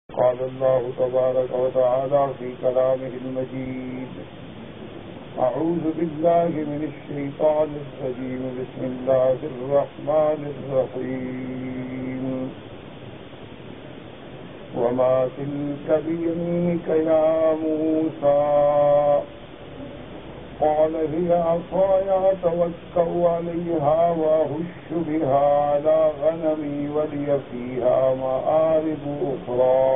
قال الله تبارك وتعالى في كلامه المجيد: أعوذ بالله من الشيطان الرجيم. بسم الله الرحمن الرحيم. وما تلك بيمينك يا موسى؟ قال هي عصاي أتوكأ عليها وأهش بها على غنمي ولي فيها مآرب أخرى.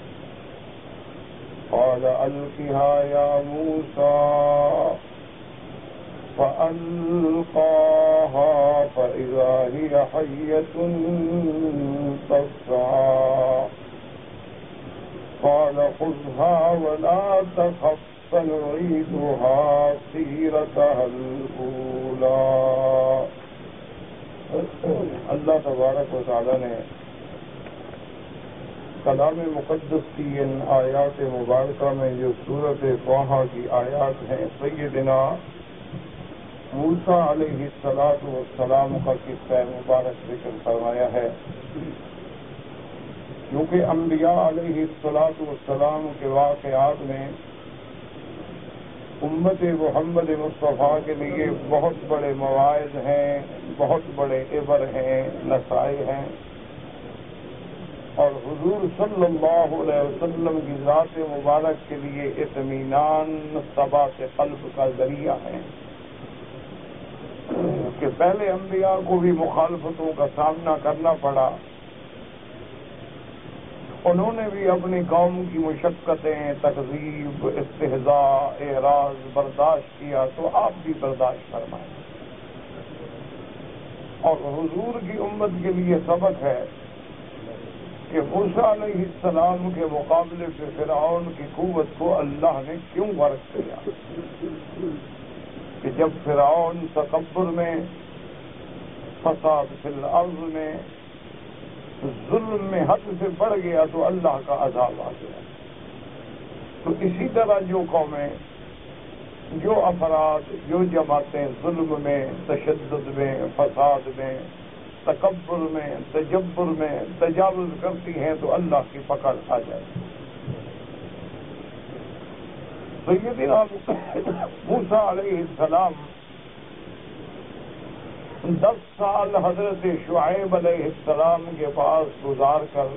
قال ألقها يا موسى. فألقاها فإذا هي حية تسعى. قال خذها ولا تخف سنعيدها سيرتها الأولى. اللہ تبارک و تعالی نے کلام مقدس کی ان آیات مبارکہ میں جو سورۃ طٰہٰ کی آیات ہیں، سیدنا موسیٰ علیہ السلام کا قصہ مبارک ذکر فرمایا ہے. کیونکہ انبیاء علیہ السلام کے واقعات میں امت محمد مصطفیٰ کے لیے بہت بڑے مواعظ ہیں، بہت بڑے عبر ہیں، نصائح ہیں، اور حضور صلی اللہ علیہ وسلم کی ذات مبارک کے لیے اطمینان، ثبات قلب کا ذریعہ ہے کہ پہلے انبیاء کو بھی مخالفتوں کا سامنا کرنا پڑا. انہوں نے بھی اپنی قوم کی مشقتیں، تکذیب، استہزاء، اعراض برداشت کیا، تو آپ بھی برداشت فرمائیں. اور حضور کی امت کے لیے سبق ہے کہ موسیٰ علیہ السلام کے مقابلے سے فرعون کی قوت کو اللہ نے کیوں غرق کیا. کہ جب فرعون تکبر میں، فساد فی الارض میں، ظلم میں حد سے بڑھ گیا تو اللہ کا عذاب آ گیا. تو اسی طرح جو قومیں، جو افراد، جو جماعتیں ظلم میں، تشدد میں، فساد میں، تکبر میں، تجبر میں تجاوز کرتی ہیں تو اللہ کی پکڑ آ جائے. سیدنا موسیٰ علیہ السلام 10 سال حضرت شعیب علیہ السلام کے پاس گزار کر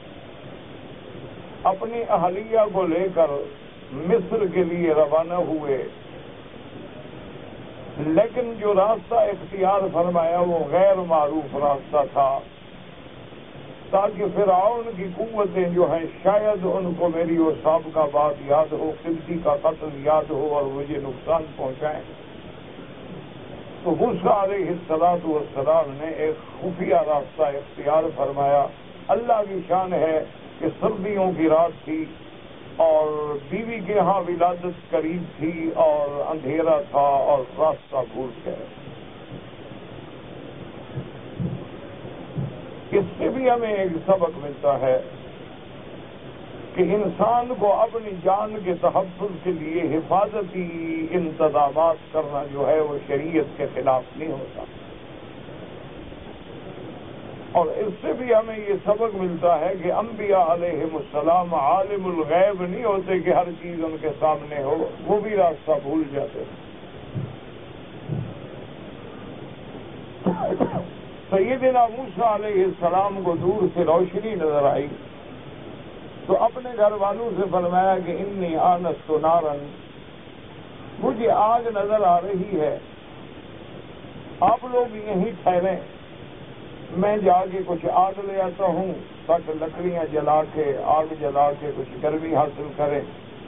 اپنی اہلیہ کو لے کر مصر کے لیے روانہ ہوئے. لیکن جو راستہ اختیار فرمایا وہ غیر معروف راستہ تھا، تاکہ فرعون کی قوتیں جو ہیں شاید ان کو میری وہ سابقہ بات یاد ہو، قبطی کا قتل یاد ہو اور مجھے نقصان پہنچائیں. تو موسیٰ علیہ السلام نے ایک خفیہ راستہ اختیار فرمایا. اللہ کی شان ہے کہ سردیوں کی رات تھی اور بیوی کے ہاں ولادت قریب تھی اور اندھیرا تھا اور راستہ بھول گئے. اس سے بھی ہمیں ایک سبق ملتا ہے کہ انسان کو اپنی جان کے تحفظ کے لیے حفاظتی انتظامات کرنا جو ہے وہ شریعت کے خلاف نہیں ہوتا. اور اس سے بھی ہمیں یہ سبق ملتا ہے کہ انبیاء علیہم السلام عالم الغیب نہیں ہوتے کہ ہر چیز ان کے سامنے ہو، وہ بھی راستہ بھول جاتے. سیدنا موسیٰ علیہ السلام کو دور سے روشنی نظر آئی تو اپنے گھر والوں سے فرمایا کہ انی آنست نارا، مجھے آگ نظر آ رہی ہے، آپ لوگ یہیں ٹھہریں، میں جا کے کچھ آگ لے آتا ہوں تاکہ لکڑیاں جلا کے، آگ جلا کے کچھ گرمی حاصل کریں.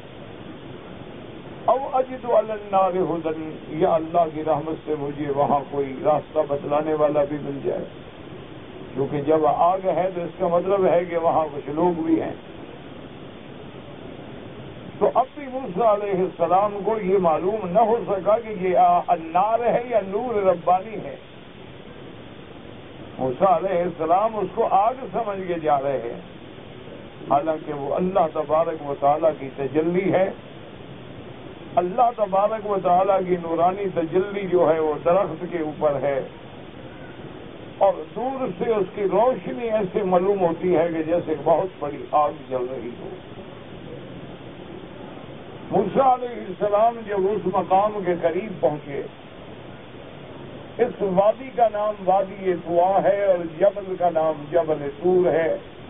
او اجد علی النار ہدی، یا اللہ کی رحمت سے مجھے وہاں کوئی راستہ بتلانے والا بھی مل جائے. کیونکہ جب آگ ہے تو اس کا مطلب ہے کہ وہاں کچھ لوگ بھی ہیں. تو اب بھی موسیٰ علیہ السلام کو یہ معلوم نہ ہو سکا کہ یہ النار ہے یا نور ربانی ہے. موسیٰ علیہ السلام اس کو آگ سمجھ کے جا رہے ہیں، حالانکہ وہ اللہ تبارک و تعالیٰ کی تجلی ہے. اللہ تبارک و تعالیٰ کی نورانی تجلی جو ہے وہ درخت کے اوپر ہے اور دور سے اس کی روشنی ایسے معلوم ہوتی ہے کہ جیسے بہت بڑی آگ جل رہی ہو۔ موسیٰ علیہ السلام جب اس مقام کے قریب پہنچے، اس وادی کا نام وادی طوا ہے اور جبل کا نام جبل طور ہے،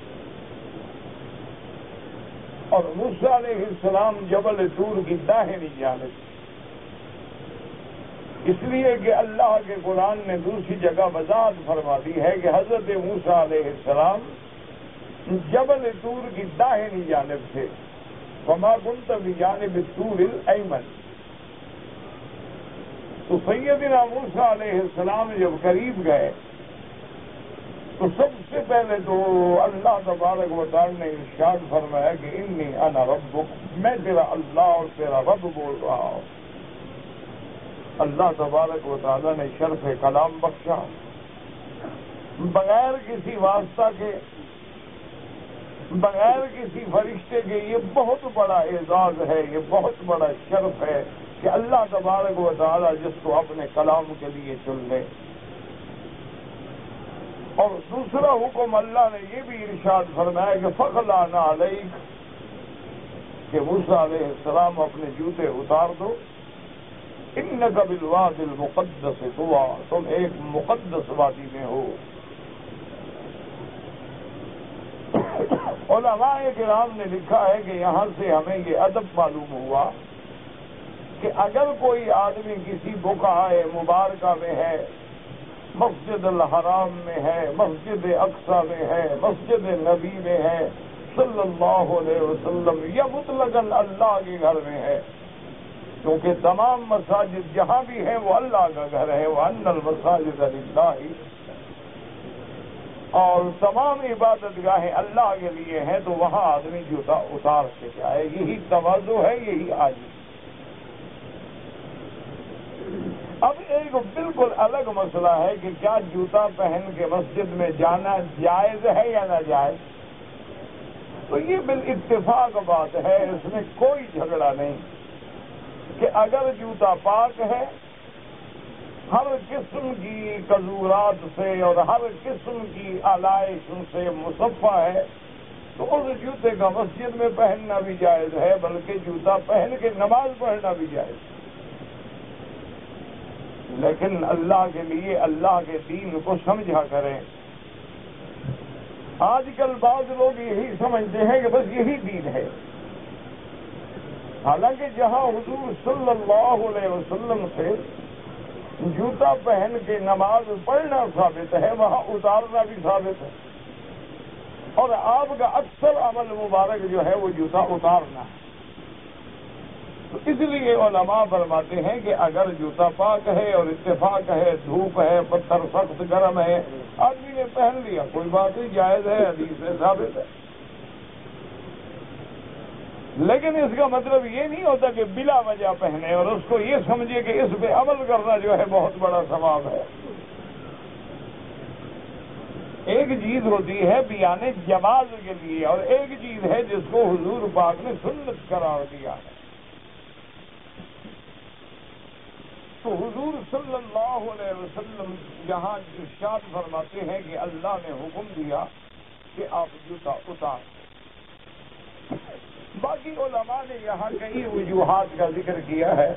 اور موسیٰ علیہ السلام جبل طور کی داہنی جانب، اس لیے کہ اللہ کے قرآن نے دوسری جگہ وضاحت فرما دی ہے کہ حضرت موسیٰ علیہ السلام جبل طور کی داہنی جانب تھے، وما كنت بجانب الطور الأيمن۔ تو سیدنا موسیٰ علیہ السلام جب قریب گئے تو سب سے پہلے تو اللہ تبارک و تعالی نے ارشاد فرمایا کہ انی انا ربک، میں تیرا اللہ اور تیرا رب بول رہا ہوں۔ اللہ تبارک و تعالی نے شرف کلام بخشا بغیر کسی واسطہ کے، بغیر کسی فرشتے کے۔ یہ بہت بڑا اعزاز ہے، یہ بہت بڑا شرف ہے کہ اللہ تبارک و تعالی جس کو اپنے کلام کے لیے چن لے۔ اور دوسرا حکم اللہ نے یہ بھی ارشاد فرمایا کہ فخلعنا علیک، کہ موسیٰ علیہ السلام اپنے جوتے اتار دو، انک بالواد المقدس طویٰ، تم ایک مقدس وادی میں ہو۔ علماء کرام نے لکھا ہے کہ یہاں سے ہمیں یہ ادب معلوم ہوا کہ اگر کوئی آدمی کسی بقعہ مبارکہ میں ہے، مسجد الحرام میں ہے، مسجد اقصی میں ہے، مسجد نبی میں ہے صلی اللہ علیہ وسلم، یا مطلقاً اللہ کے گھر میں ہے، کیونکہ تمام مساجد جہاں بھی ہیں وہ اللہ کا گھر ہے، وَأَنَّ الْمَسَاجِدَ لِلَّهِ، اور تمام عبادت گاہیں اللہ کے لیے ہیں، تو وہاں آدمی جوتا اتار کے جائے۔ یہی تواضع ہے، یہی عاجزی۔ اب ایک بالکل الگ مسئلہ ہے کہ کیا جوتا پہن کے مسجد میں جانا جائز ہے یا ناجائز؟ تو یہ بالاتفاق بات ہے، اس میں کوئی جھگڑا نہیں کہ اگر جوتا پاک ہے، ہر قسم کی قذورات سے اور ہر قسم کی آلائش سے مصفہ ہے، تو اس جوتے کا مسجد میں پہننا بھی جائز ہے، بلکہ جوتا پہن کے نماز پڑھنا بھی جائز ہے۔ لیکن اللہ کے لیے اللہ کے دین کو سمجھا کریں۔ آج کل بعض لوگ یہی سمجھتے ہیں کہ بس یہی دین ہے، حالانکہ جہاں حضور صلی اللہ علیہ وسلم سے جوتا پہن کے نماز پڑھنا ثابت ہے، وہاں اتارنا بھی ثابت ہے، اور آپ کا اکثر عمل مبارک جو ہے وہ جوتا اتارنا ہے۔ تو اس لیے علماء فرماتے ہیں کہ اگر جوتا پاک ہے اور اتفاق ہے، دھوپ ہے، پتھر سخت گرم ہے، آدمی نے پہن لیا، کوئی بات نہیں، جائز ہے، حدیث سے ثابت ہے۔ لیکن اس کا مطلب یہ نہیں ہوتا کہ بلا وجہ پہنے اور اس کو یہ سمجھے کہ اس پہ عمل کرنا جو ہے بہت بڑا ثواب ہے۔ ایک چیز ہوتی ہے بیان جواز کے لیے، اور ایک چیز ہے جس کو حضور پاک نے سنت قرار دیا ہے۔ تو حضور صلی اللہ علیہ وسلم جہاں ارشاد فرماتے ہیں کہ اللہ نے حکم دیا کہ آپ جوتا اتار۔ باقی علماء نے یہاں کئی وجوہات کا ذکر کیا ہے۔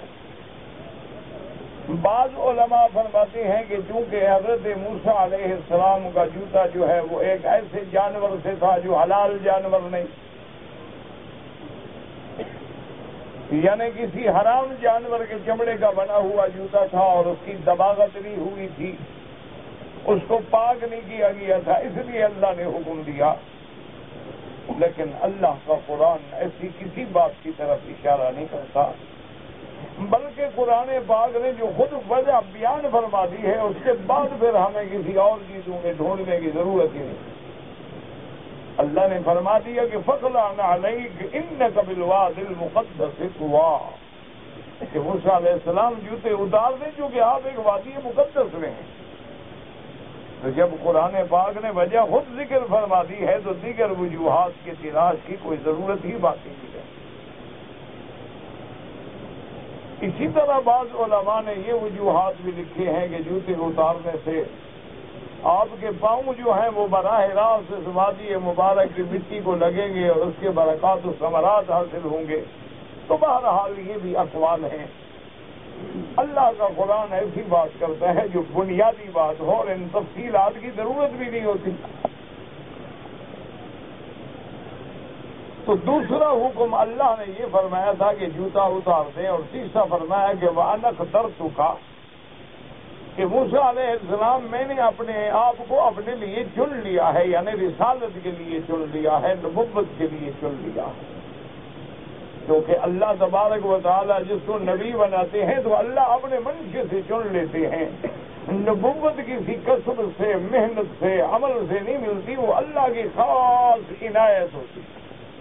بعض علماء فرماتے ہیں کہ چونکہ حضرت موسیٰ علیہ السلام کا جوتا جو ہے وہ ایک ایسے جانور سے تھا جو حلال جانور نہیں، یعنی کسی حرام جانور کے چمڑے کا بنا ہوا جوتا تھا اور اس کی دباغت نہیں ہوئی تھی، اس کو پاک نہیں کیا گیا تھا، اس لیے اللہ نے حکم دیا۔ لیکن اللہ کا قرآن ایسی کسی بات کی طرف اشارہ نہیں کرتا، بلکہ قرآن پاک نے جو خود وجہ بیان فرما دی ہے اس کے بعد پھر ہمیں کسی اور چیزوں میں ڈھونڈنے کی ضرورت ہی نہیں۔ اللہ نے فرما دیا کہ فخلعنا علیک انک بالواد المقدس طویٰ، کہ موسیٰ علیہ السلام جوتے اتار دیں چونکہ آپ ایک وادی مقدس میں ہیں۔ تو جب قرآن پاک نے وجہ خود ذکر فرما دی ہے تو دیگر وجوہات کی تلاش کی کوئی ضرورت ہی باقی نہیں ہے۔ اسی طرح بعض علماء نے یہ وجوہات بھی لکھے ہیں کہ جوتے اتارنے سے آپ کے پاؤں جو ہیں وہ براہ راست اس وادی مبارک کی مٹی کو لگیں گے اور اس کے برکات و ثمرات حاصل ہوں گے. تو بہرحال یہ بھی اقوال ہیں. اللہ کا قرآن ایسی بات کرتا ہے جو بنیادی بات ہو اور ان تفصیلات کی ضرورت بھی نہیں ہوتی. تو دوسرا حکم اللہ نے یہ فرمایا تھا کہ جوتا اتار دیں، اور تیسرا فرمایا کہ وَأَنَا اخْتَرْتُكَ، کہ موسیٰ علیہ السلام میں نے اپنے آپ کو اپنے لیے چن لیا ہے، یعنی رسالت کے لیے چن لیا ہے، نبوت کے لیے چن لیا ہے. کیونکہ اللہ تبارک و تعالیٰ جس کو نبی بناتے ہیں تو اللہ اپنے منشے سے چن لیتے ہیں. نبوت کسی کسب سے، محنت سے، عمل سے نہیں ملتی، وہ اللہ کی خاص عنایت ہوتی ہے.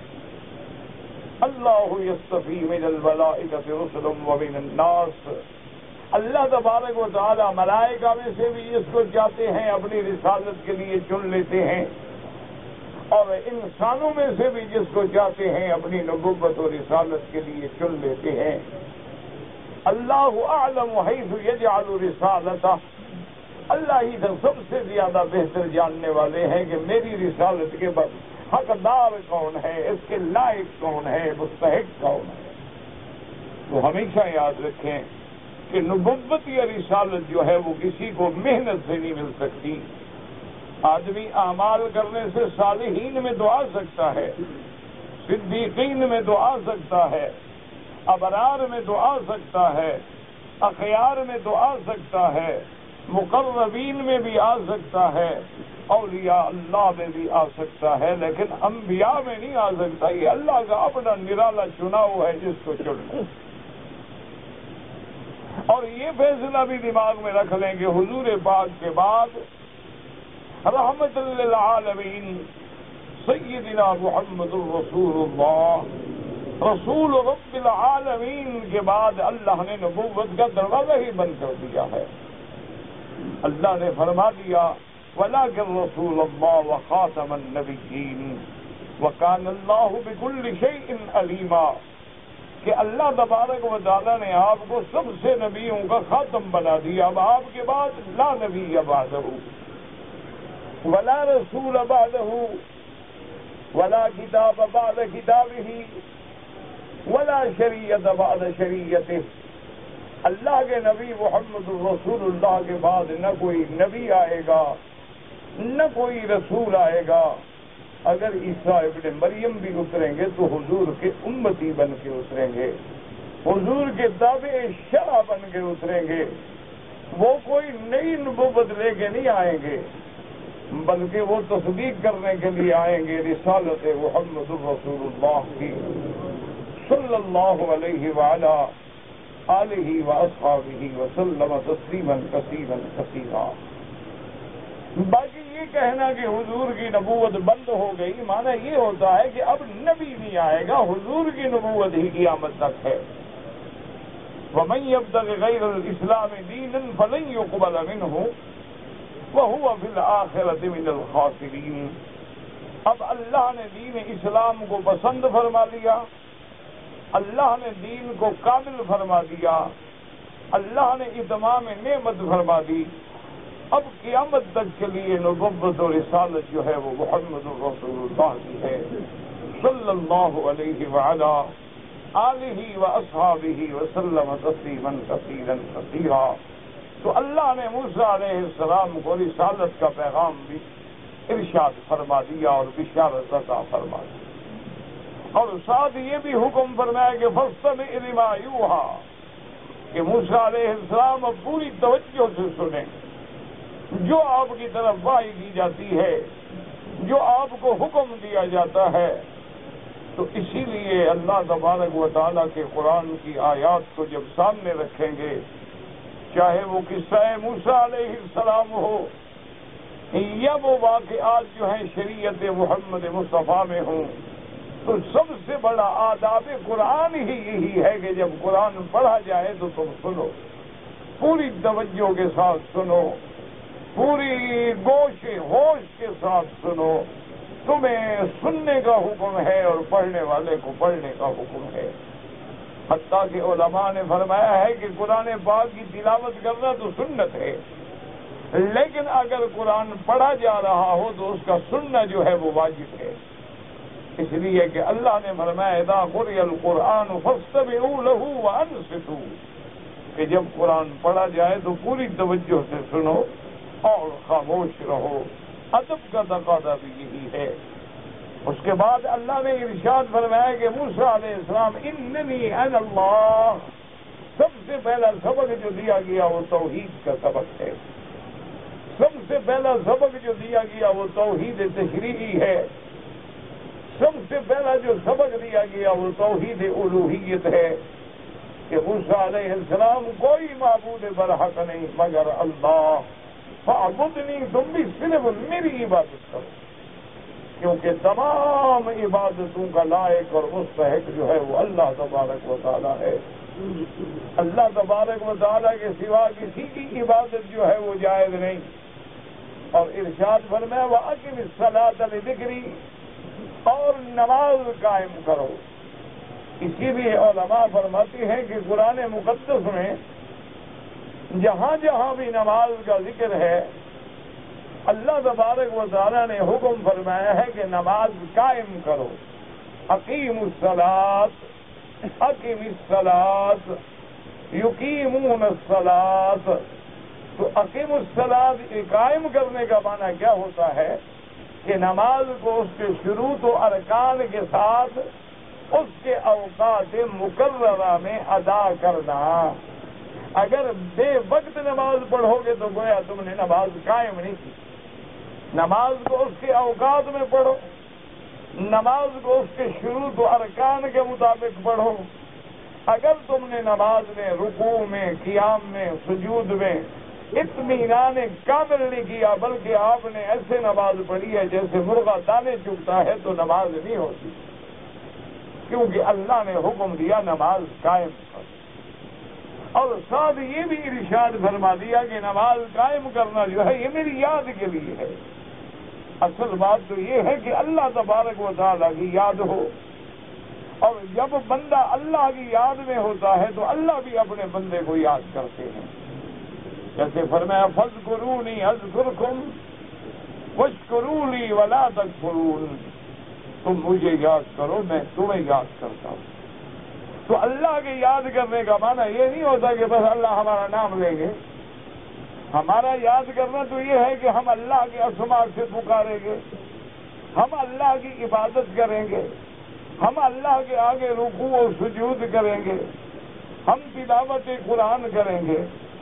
اللہ یصطفی من الملائکۃ رسلا ومن الناس، اللہ تبارک و تعالیٰ ملائکہ میں سے بھی جس کو چاہتے ہیں اپنی رسالت کے لیے چن لیتے ہیں، اور انسانوں میں سے بھی جس کو چاہتے ہیں اپنی نبوت و رسالت کے لیے چن لیتے ہیں. اللہ اعلم حیث یجعل رسالتہ، اللہ ہی تو سب سے زیادہ بہتر جاننے والے ہیں کہ میری رسالت کے بعد حقدار کون ہے، اس کے لائق کون ہے، مستحق کون ہے. تو ہمیشہ یاد رکھیں کہ نبوت یا رسالت جو ہے وہ کسی کو محنت سے نہیں مل سکتی. آدمی اعمال کرنے سے صالحین میں تو آ سکتا ہے، صدیقین میں تو آ سکتا ہے، ابرار میں تو آ سکتا ہے، اخیار میں تو آ سکتا ہے، مقربین میں بھی آ سکتا ہے، اولیاء اللہ میں بھی آ سکتا ہے، لیکن انبیاء میں نہیں آ سکتا. یہ اللہ کا اپنا نرالا چناؤ ہے جس کو چننا. اور یہ فیصلہ بھی دماغ میں رکھ لیں کہ حضور پاک کے بعد رحمت للعالمین سیدنا محمد الرسول اللہ، رسول رب العالمین کے بعد اللہ نے نبوت کا دروازہ ہی بند کر دیا ہے. اللہ نے فرما دیا وَلَٰكِن رَّسُولَ اللَّهِ وَخَاتَمَ النَّبِيِّينَ وَكَانَ اللَّهُ بِكُلِّ شَيْءٍ عَلِيمًا، کہ اللہ تبارک و تعالیٰ نے آپ کو سب سے نبیوں کا خاتم بنا دیا. اب آپ کے بعد لا نبی بعدہ ولا رسول بعدہ ولا کتاب بعد کتابہ ولا شریعت بعد شریعتہ. اللہ کے نبی محمد رسول اللہ کے بعد نہ کوئی نبی آئے گا، نہ کوئی رسول آئے گا. اگر عیسیٰ ابن مریم بھی اتریں گے تو حضور کے امتی بن کے اتریں گے، حضور کے تابع شرع بن کے اتریں گے. وہ کوئی نئی نبوت لے کے نہیں آئیں گے، بلکہ وہ تصدیق کرنے کے لیے آئیں گے رسالت محمد رسول اللہ کی صلی اللہ علیہ وعلا آلہ واصحابہ وسلم تسلیما کثیرا کثیرا. باقی یہ کہنا کہ حضور کی نبوت بند ہو گئی، معنی یہ ہوتا ہے کہ اب نبی نہیں آئے گا، حضور کی نبوت ہی قیامت تک ہے. وَمَن يَبْتَغِ غَيْرَ الْإِسْلَامِ دِينًا فَلَن يُقْبَلَ مِنْهُ وَهُوَ فِي الْآخِرَةِ مِنَ الْخَاسِرِينَ. اب اللہ نے دین اسلام کو پسند فرما لیا، اللہ نے دین کو کامل فرما دیا، اللہ نے اتمام نعمت فرما دی. اب قیامت تک کے لیے نبوت و رسالت جو ہے وہ محمد رسول اللہ کی ہے صلی اللہ علیہ وعلا آلہ واصحابہ وسلم تسلیما کثیرا کثیرا. تو اللہ نے موسیٰ علیہ السلام کو رسالت کا پیغام بھی ارشاد فرما دیا اور بشارت عطا فرما دی، اور ساتھ یہ بھی حکم فرمایا کہ فاستمع لما یوحیٰ، کہ موسیٰ علیہ السلام اب پوری توجہ سے سنیں جو آپ کی طرف وحی کی جاتی ہے، جو آپ کو حکم دیا جاتا ہے. تو اسی لیے اللہ تبارک و تعالیٰ کے قرآن کی آیات کو جب سامنے رکھیں گے، چاہے وہ قصہ موسیٰ علیہ السلام ہو یا وہ واقعات جو ہیں شریعت محمد مصطفیٰ میں ہوں، تو سب سے بڑا آداب قرآن ہی یہی ہے کہ جب قرآن پڑھا جائے تو تم سنو، پوری توجہ کے ساتھ سنو، پوری گوش ہوش کے ساتھ سنو. تمہیں سننے کا حکم ہے اور پڑھنے والے کو پڑھنے کا حکم ہے. حتیٰ کہ علماء نے فرمایا ہے کہ قرآن پاک کی تلاوت کرنا تو سنت ہے، لیکن اگر قرآن پڑھا جا رہا ہو تو اس کا سننا جو ہے وہ واجب ہے، اس لیے کہ اللہ نے فرمایا اذا قرئ القرآن فاستمعوا له وانصتوا، کہ جب قرآن پڑھا جائے تو پوری توجہ سے سنو اور خاموش رہو۔ ادب کا تقاضا بھی یہی ہے۔ اس کے بعد اللہ نے ارشاد فرمایا کہ موسیٰ علیہ السلام اننی انا اللہ، سب سے پہلا سبق جو دیا گیا وہ توحید کا سبق ہے، سب سے پہلا سبق جو دیا گیا وہ توحید تشریعی ہے، سب سے پہلا جو سبق دیا گیا وہ توحید الوہیت ہے کہ موسیٰ علیہ السلام کوئی معبود برحق نہیں مگر اللہ، فاعبدنی، تم بھی صرف میری عبادت کرو، کیونکہ تمام عبادتوں کا لائق اور مستحق جو ہے وہ اللہ تبارک و تعالیٰ ہے۔ اللہ تبارک و تعالیٰ کے سوا کسی کی عبادت جو ہے وہ جائز نہیں۔ اور ارشاد فرمایا وَأَقِمِ الصَّلَاةَ لِذِكْرِي، اور نماز قائم کرو۔ اسی لیے علماء فرماتے ہیں کہ قرآن مقدس میں جہاں جہاں بھی نماز کا ذکر ہے اللہ تبارک و تعالیٰ نے حکم فرمایا ہے کہ نماز قائم کرو۔ اقیم الصلاۃ، اقیم الصلاۃ، یقیمون الصلاۃ۔ تو اقیم الصلاۃ قائم کرنے کا معنی کیا ہوتا ہے کہ نماز کو اس کے شروط و ارکان کے ساتھ اس کے اوقات مقررہ میں ادا کرنا۔ اگر بے وقت نماز پڑھو گے تو گویا تم نے نماز قائم نہیں کی۔ نماز کو اس کے اوقات میں پڑھو، نماز کو اس کے شروط و ارکان کے مطابق پڑھو۔ اگر تم نے نماز میں رکوع میں، قیام میں، سجود میں اطمینان کامل نہیں کیا بلکہ آپ نے ایسے نماز پڑھی ہے جیسے مرغا دانے چگتا ہے تو نماز نہیں ہوتی، کیونکہ اللہ نے حکم دیا نماز قائم کر۔ اور ساتھ یہ بھی ارشاد فرما دیا کہ نماز قائم کرنا جو ہے یہ میری یاد کے لیے ہے۔ اصل بات تو یہ ہے کہ اللہ تبارک و تعالیٰ کی یاد ہو، اور جب بندہ اللہ کی یاد میں ہوتا ہے تو اللہ بھی اپنے بندے کو یاد کرتے ہیں۔ جیسے فرمایا فاذکرونی اذکرکم واشکروا لی ولا تکفرون، تم مجھے یاد کرو میں تمہیں یاد کرتا ہوں۔ تو اللہ کے یاد کرنے کا معنی یہ نہیں ہوتا کہ بس اللہ ہمارا نام لیں گے۔ ہمارا یاد کرنا تو یہ ہے کہ ہم اللہ کے اسماء سے پکاریں گے، ہم اللہ کی عبادت کریں گے، ہم اللہ کے آگے رکوع و سجود کریں گے، ہم تلاوت قرآن کریں گے۔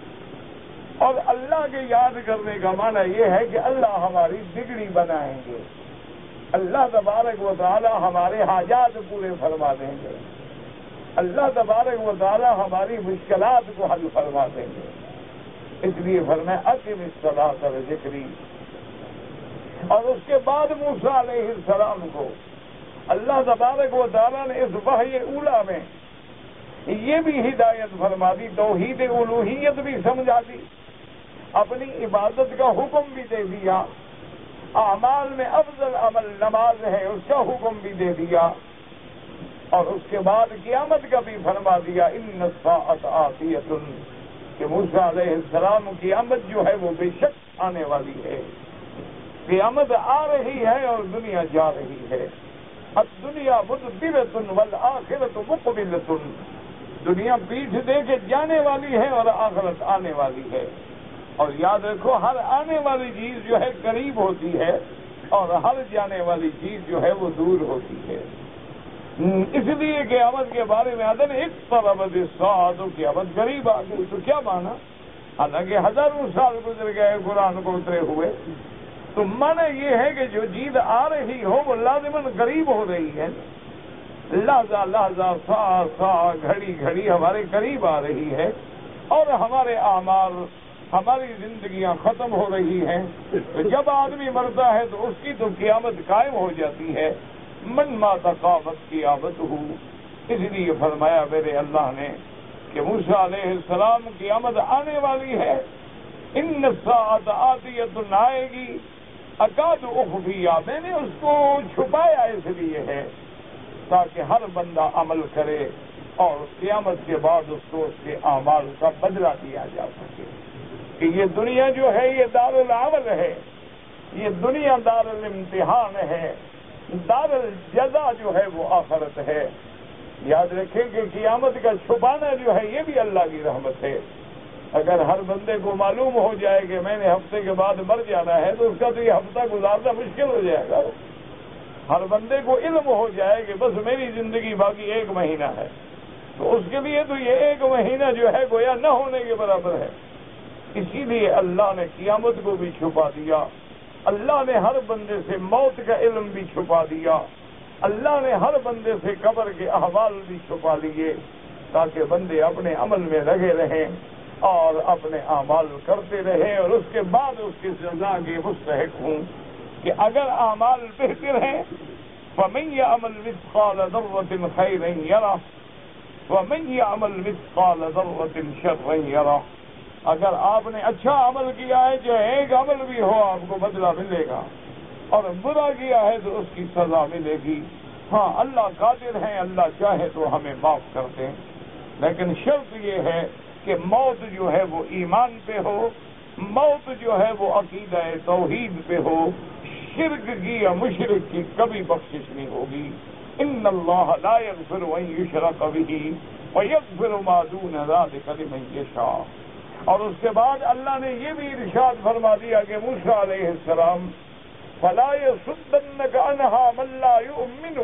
اور اللہ کے یاد کرنے کا معنی یہ ہے کہ اللہ ہماری بگڑی بنائیں گے، اللہ تبارک و تعالی ہمارے حاجات پورے فرما دیں گے، اللہ تبارک و تعالی ہماری مشکلات کو حل فرما دیں گے۔ اس لیے فرمایا اقم الصلاۃ لذکری۔ اور اس کے بعد موسیٰ علیہ السلام کو اللہ تبارک و تعالی نے اس وحی اولیٰ میں یہ بھی ہدایت فرما دی، توحید الوہیت بھی سمجھا دی، اپنی عبادت کا حکم بھی دے دیا، اعمال میں افضل عمل نماز ہے اس کا حکم بھی دے دیا، اور اس کے بعد قیامت کا بھی فرما دیا ان الساعۃ آتیۃ، کہ موسیٰ علیہ السلام قیامت جو ہے وہ بے شک آنے والی ہے۔ قیامت آ رہی ہے اور دنیا جا رہی ہے۔ الدنیا مدبرۃ والآخرۃ مقبلۃ، دنیا پیٹھ دے کے جانے والی ہے اور آخرت آنے والی ہے۔ اور یاد رکھو ہر آنے والی چیز جو ہے قریب ہوتی ہے اور ہر جانے والی چیز جو ہے وہ دور ہوتی ہے۔ اس لیے قیامت کے بارے میں آدھے اقتربت الساعۃ، قیامت قریب آ گئی، تو کیا مانا؟ حالانکہ ہزاروں سال گزر گئے قرآن کو اترے ہوئے، تو مانا یہ ہے کہ جو چیز آ رہی ہو وہ لازماً قریب ہو رہی ہے، لحظہ لحظہ ساعہ ساعہ گھڑی گھڑی ہمارے قریب آ رہی ہے، اور ہمارے اعمال ہماری زندگیاں ختم ہو رہی ہیں۔ جب آدمی مرتا ہے تو اس کی تو قیامت قائم ہو جاتی ہے، من مات قامت قیامت ہو۔ اس لیے فرمایا میرے اللہ نے کہ موسیٰ علیہ السلام قیامت آنے والی ہے، ان الساعۃ آتیۃ آئے گی، اکاد اخفیہ، میں نے اس کو چھپایا اس لیے ہے تاکہ ہر بندہ عمل کرے اور قیامت کے بعد اس کو اس کے اعمال کا بدلہ دیا جا سکے۔ کہ یہ دنیا جو ہے یہ دار العمل ہے، یہ دنیا دار الامتحان ہے، دار الجزا جو ہے وہ آخرت ہے۔ یاد رکھیں کہ قیامت کا چھپانا جو ہے یہ بھی اللہ کی رحمت ہے۔ اگر ہر بندے کو معلوم ہو جائے کہ میں نے ہفتے کے بعد مر جانا ہے تو اس کا تو یہ ہفتہ گزارنا مشکل ہو جائے گا۔ ہر بندے کو علم ہو جائے کہ بس میری زندگی باقی 1 مہینہ ہے، تو اس کے لیے تو یہ 1 مہینہ جو ہے گویا نہ ہونے کے برابر ہے۔ اسی لیے اللہ نے قیامت کو بھی چھپا دیا، اللہ نے ہر بندے سے موت کا علم بھی چھپا دیا، اللہ نے ہر بندے سے قبر کے احوال بھی چھپا لیے، تاکہ بندے اپنے عمل میں لگے رہیں اور اپنے اعمال کرتے رہیں، اور اس کے بعد اس کی سزا کے مستحق ہوں کہ اگر اعمال بہتر ہیں فَمَن يَعْمَلْ مِثْقَالَ ذَرَّةٍ خَيْرًا يَرَهُ وَمَن يَعْمَلْ مِثْقَالَ ذَرَّةٍ شَرًّا يَرَهُ۔ اگر آپ نے اچھا عمل کیا ہے، جو 1 عمل بھی ہو آپ کو بدلہ ملے گا، اور برا کیا ہے تو اس کی سزا ملے گی۔ ہاں اللہ قادر ہیں، اللہ چاہے تو ہمیں معاف کر دیں، لیکن شرط یہ ہے کہ موت جو ہے وہ ایمان پہ ہو، موت جو ہے وہ عقیدہ توحید پہ ہو، شرک کی یا مشرک کی کبھی بخشش نہیں ہوگی۔ ان اللہ لا یغفر ان یشرک بہ ویغفر ما دون ذلک لمن یشاء۔ اور اس کے بعد اللہ نے یہ بھی ارشاد فرما دیا کہ موسیٰ علیہ السلام فلا یصدنک عنہا من لا یؤمن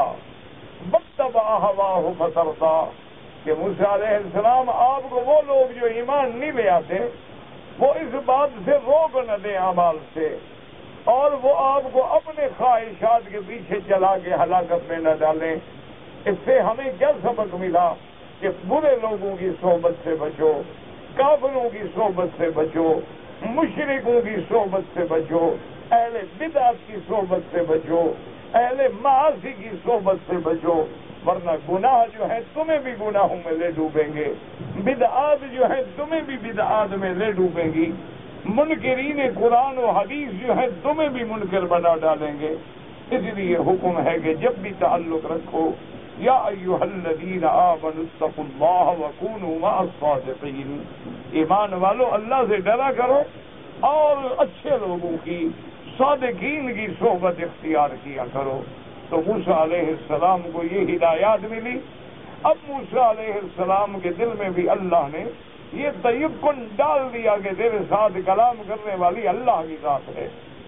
بها واتبع هواه فتردی، کہ موسیٰ علیہ السلام آپ کو وہ لوگ جو ایمان نہیں لے آتے وہ اس بات سے روک نہ دیں اعمال سے، اور وہ آپ کو اپنے خواہشات کے پیچھے چلا کے ہلاکت میں نہ ڈالیں۔ اس سے ہمیں کیا سبق ملا کہ برے لوگوں کی صحبت سے بچو، کافروں کی صحبت سے بچو، مشرکوں کی صحبت سے بچو، اہل بدعت کی صحبت سے بچو، اہل معاصی کی صحبت سے بچو، ورنہ گناہ جو ہے تمہیں بھی گناہوں میں لے ڈوبیں گے، بدعات جو ہے تمہیں بھی بدعات میں لے ڈوبیں گی، منکرین قرآن و حدیث جو ہے تمہیں بھی منکر بنا ڈالیں گے۔ اس لیے حکم ہے کہ جب بھی تعلق رکھو، یا ایھا الذین آمنوا اتقوا اللہ وکونوا مع الصادقین، ایمان والو اللہ سے ڈرا کرو اور اچھے لوگوں کی، صادقین کی صحبت اختیار کیا کرو۔ تو موسیٰ علیہ السلام کو یہ ہدایات ملی۔ اب موسیٰ علیہ السلام کے دل میں بھی اللہ نے یہ تیقن ڈال دیا کہ تیرے ساتھ کلام کرنے والی اللہ کی ذات ہے۔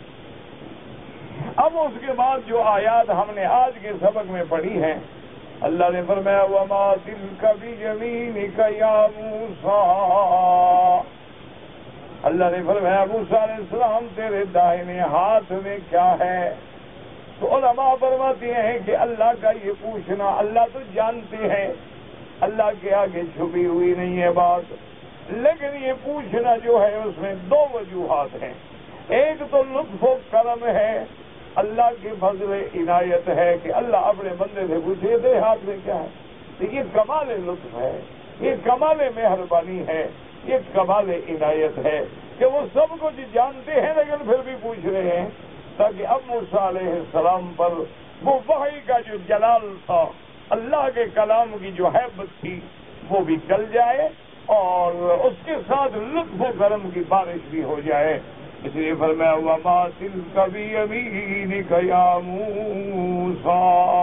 اب اس کے بعد جو آیات ہم نے آج کے سبق میں پڑھی ہیں، اللہ نے فرمایا وَمَا تِلْكَ بِيَمِينِكَ يَا مُوسَىٰ، اللہ نے فرمایا موسیٰ علیہ السلام تیرے دائیں ہاتھ میں کیا ہے؟ تو علماء فرماتے ہیں کہ اللہ کا یہ پوچھنا، اللہ تو جانتے ہیں، اللہ کے آگے چھپی ہوئی نہیں ہے بات، لیکن یہ پوچھنا جو ہے اس میں 2 وجوہات ہیں۔ ایک تو لطف و کرم ہے، اللہ کی فضل عنایت ہے کہ اللہ اپنے بندے سے پوچھے تیرے ہاتھ میں کیا ہے، تو یہ کمال لطف ہے، یہ کمال مہربانی ہے، یہ کمال عنایت ہے کہ وہ سب کچھ جانتے ہیں لیکن پھر بھی پوچھ رہے ہیں، تاکہ اب موسیٰ علیہ السلام پر وہ وحی کا جو جلال تھا، اللہ کے کلام کی جو حیبت تھی وہ بھی ٹل جائے اور اس کے ساتھ لطف و کرم کی بارش بھی ہو جائے۔ اس لیے فرمایا وَمَا تِلْكَ بِيَمِينِكَ يَا مُوسَىٰ۔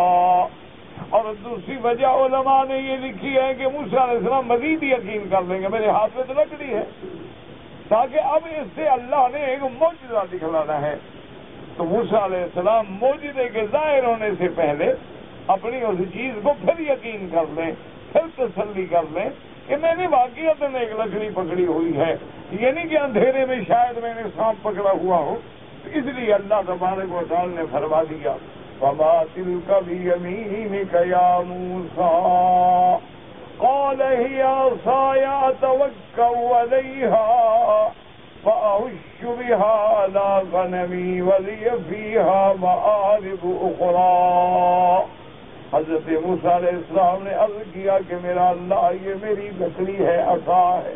اور دوسری وجہ علماء نے یہ لکھی ہے کہ موسیٰ علیہ السلام مزید یقین کر لیں گے میرے ہاتھ میں تو لکڑی ہے، تاکہ اب اس سے اللہ نے ایک معجزہ دکھلانا ہے۔ تو موسیٰ علیہ السلام معجزے کے ظاہر ہونے سے پہلے اپنی اس چیز کو پھر یقین کر لیں، پھر تسلی کر لیں کہ میں نے واقعتاً ایک لکڑی پکڑی ہوئی ہے، یہ نہیں کہ اندھیرے میں شاید میں نے سانپ پکڑا ہوا ہو۔ اس لیے اللہ تبارک و تعالی نے فرما دیا وَمَا تِلْكَ بِيَمِينِكَ يَا مُوسَىٰ قَالَ هِيَ عَصَايَ أَتَوَكَّلُ عَلَيْهَا وَأَهُشُّ بِهَا عَلَىٰ غَنَمِي وَلِيَ فِيهَا مَآرِبُ أُخْرَىٰ۔ حضرت موسیٰ علیہ السلام نے عرض کیا کہ میرا اللہ یہ میری لکڑی ہے، عصا ہے،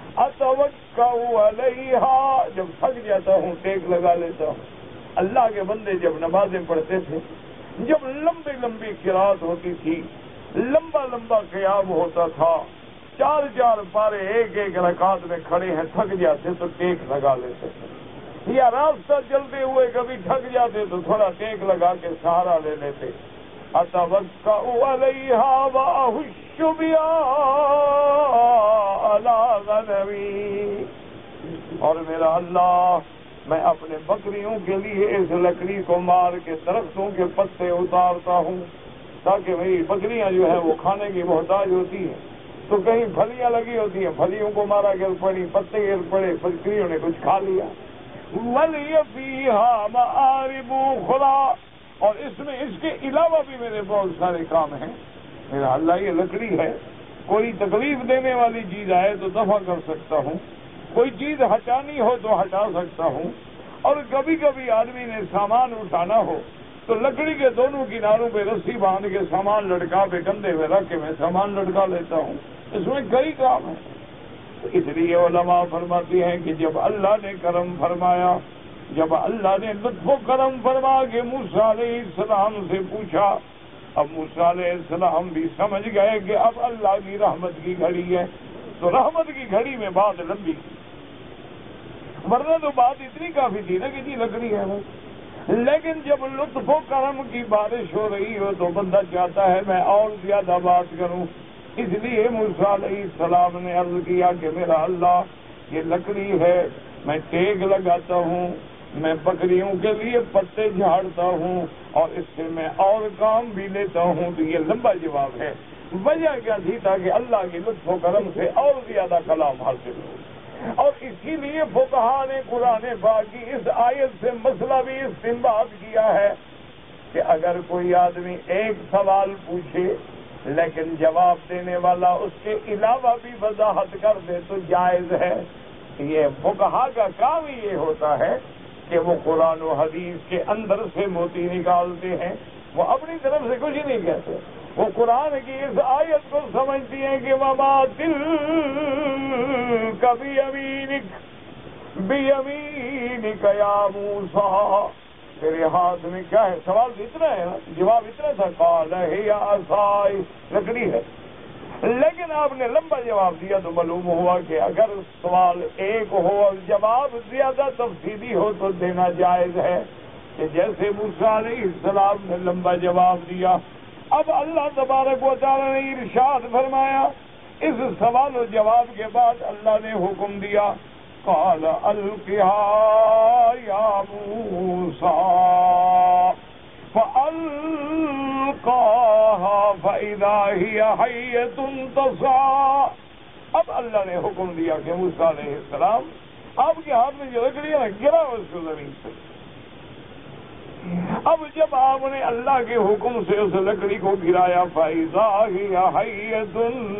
اتوکل علیہا، جب تھک جاتا ہوں ٹیک لگا لیتا ہوں۔ اللہ کے بندے جب نمازیں پڑھتے تھے، جب لمبی لمبی قرات ہوتی تھی، لمبا لمبا قیام ہوتا تھا، چار چار پارے ایک ایک رکعت میں کھڑے ہیں، تھک جاتے تو ٹیک لگا لیتے ہیں، یا راستہ چلتے ہوئے کبھی تھک جاتے تو تھوڑا ٹیک لگا کے سہارا لے لیتے. اتوکأ علیہا واہش بہا علی غنمی، اور میرا اللہ میں اپنے بکریوں کے لیے اس لکڑی کو مار کے درختوں کے پتے اتارتا ہوں تاکہ میری بکریاں جو ہیں وہ کھانے کی محتاج ہوتی ہیں، تو کہیں پھلیاں لگی ہوتی ہیں، پھلیوں کو مارا گر پڑی، پتے گر پڑے، بکریوں نے کچھ کھا لیا. وَلِيَ فِيهَا مَآرِبُ أُخْرَىٰ، اور اس میں اس کے علاوہ بھی میرے بہت سارے کام ہیں. میرا اللہ یہ لکڑی ہے، کوئی تکلیف دینے والی چیز آئے تو دفع کر سکتا ہوں، کوئی چیز ہٹانی ہو تو ہٹا سکتا ہوں، اور کبھی کبھی آدمی نے سامان اٹھانا ہو تو لکڑی کے دونوں کناروں پہ رسی باندھ کے سامان لٹکا کے کندھے میں رکھ کے میں سامان لٹکا لیتا ہوں. اس میں کئی کام ہیں. اس لیے علماء فرماتے ہیں کہ جب اللہ نے کرم فرمایا، جب اللہ نے لطف و کرم فرما کے موسیٰ علیہ السلام سے پوچھا، اب موسیٰ علیہ السلام بھی سمجھ گئے کہ اب اللہ کی رحمت کی گھڑی ہے، تو رحمت کی گھڑی میں بات لمبی کی، ورنہ تو بات اتنی کافی تھی نا کہ جی لکڑی ہے وہ. لیکن جب لطف و کرم کی بارش ہو رہی ہو تو بندہ چاہتا ہے میں اور زیادہ بات کروں. اس لیے موسیٰ علیہ السلام نے عرض کیا کہ میرا اللہ یہ لکڑی ہے، میں ٹیک لگاتا ہوں، میں بکریوں کے لیے پتے جھاڑتا ہوں، اور اس سے میں اور کام بھی لیتا ہوں. تو یہ لمبا جواب ہے. وجہ کیا تھی؟ تاکہ اللہ کے لطف و کرم سے اور زیادہ کلام حاصل ہو. اور اسی لیے فقہا نے قرآن پاک کی اس آیت سے مسئلہ بھی استنباط کیا ہے کہ اگر کوئی آدمی ایک سوال پوچھے لیکن جواب دینے والا اس کے علاوہ بھی وضاحت کر دے تو جائز ہے. یہ فقہا کا کام ہی یہ ہوتا ہے کہ وہ قرآن و حدیث کے اندر سے موتی نکالتے ہیں، وہ اپنی طرف سے کچھ نہیں کہتے. وہ قرآن کی اس آیت کو سمجھتی ہیں کہ وَمَا تِلْكَ بِيَمِينِكَ يَا مُوسَىٰ، تیرے ہاتھ میں کیا ہے؟ سوال اتنا ہے نا، جواب اتنا تھا، قَالَ هِيَ عَصَايَ، لکڑی ہے. لیکن آپ نے لمبا جواب دیا تو معلوم ہوا کہ اگر سوال ایک ہو اور جواب زیادہ تفصیلی ہو تو دینا جائز ہے، کہ جیسے موسیٰ علیہ السلام نے لمبا جواب دیا. اب اللہ تبارک و تعالی نے ارشاد فرمایا، اس سوال و جواب کے بعد اللہ نے حکم دیا، قال القها یا موسیٰ فالقاها فاذا هي حیۃ تسعى. اب اللہ نے حکم دیا کہ موسیٰ علیہ السلام آپ کے ہاتھ میں جو لکڑی ہے نا، گرا اس کو زمین سے. اب جب آپ نے اللہ کے حکم سے اس لکڑی کو گرایا، فَإِذَا هِيَ حَيَّةٌ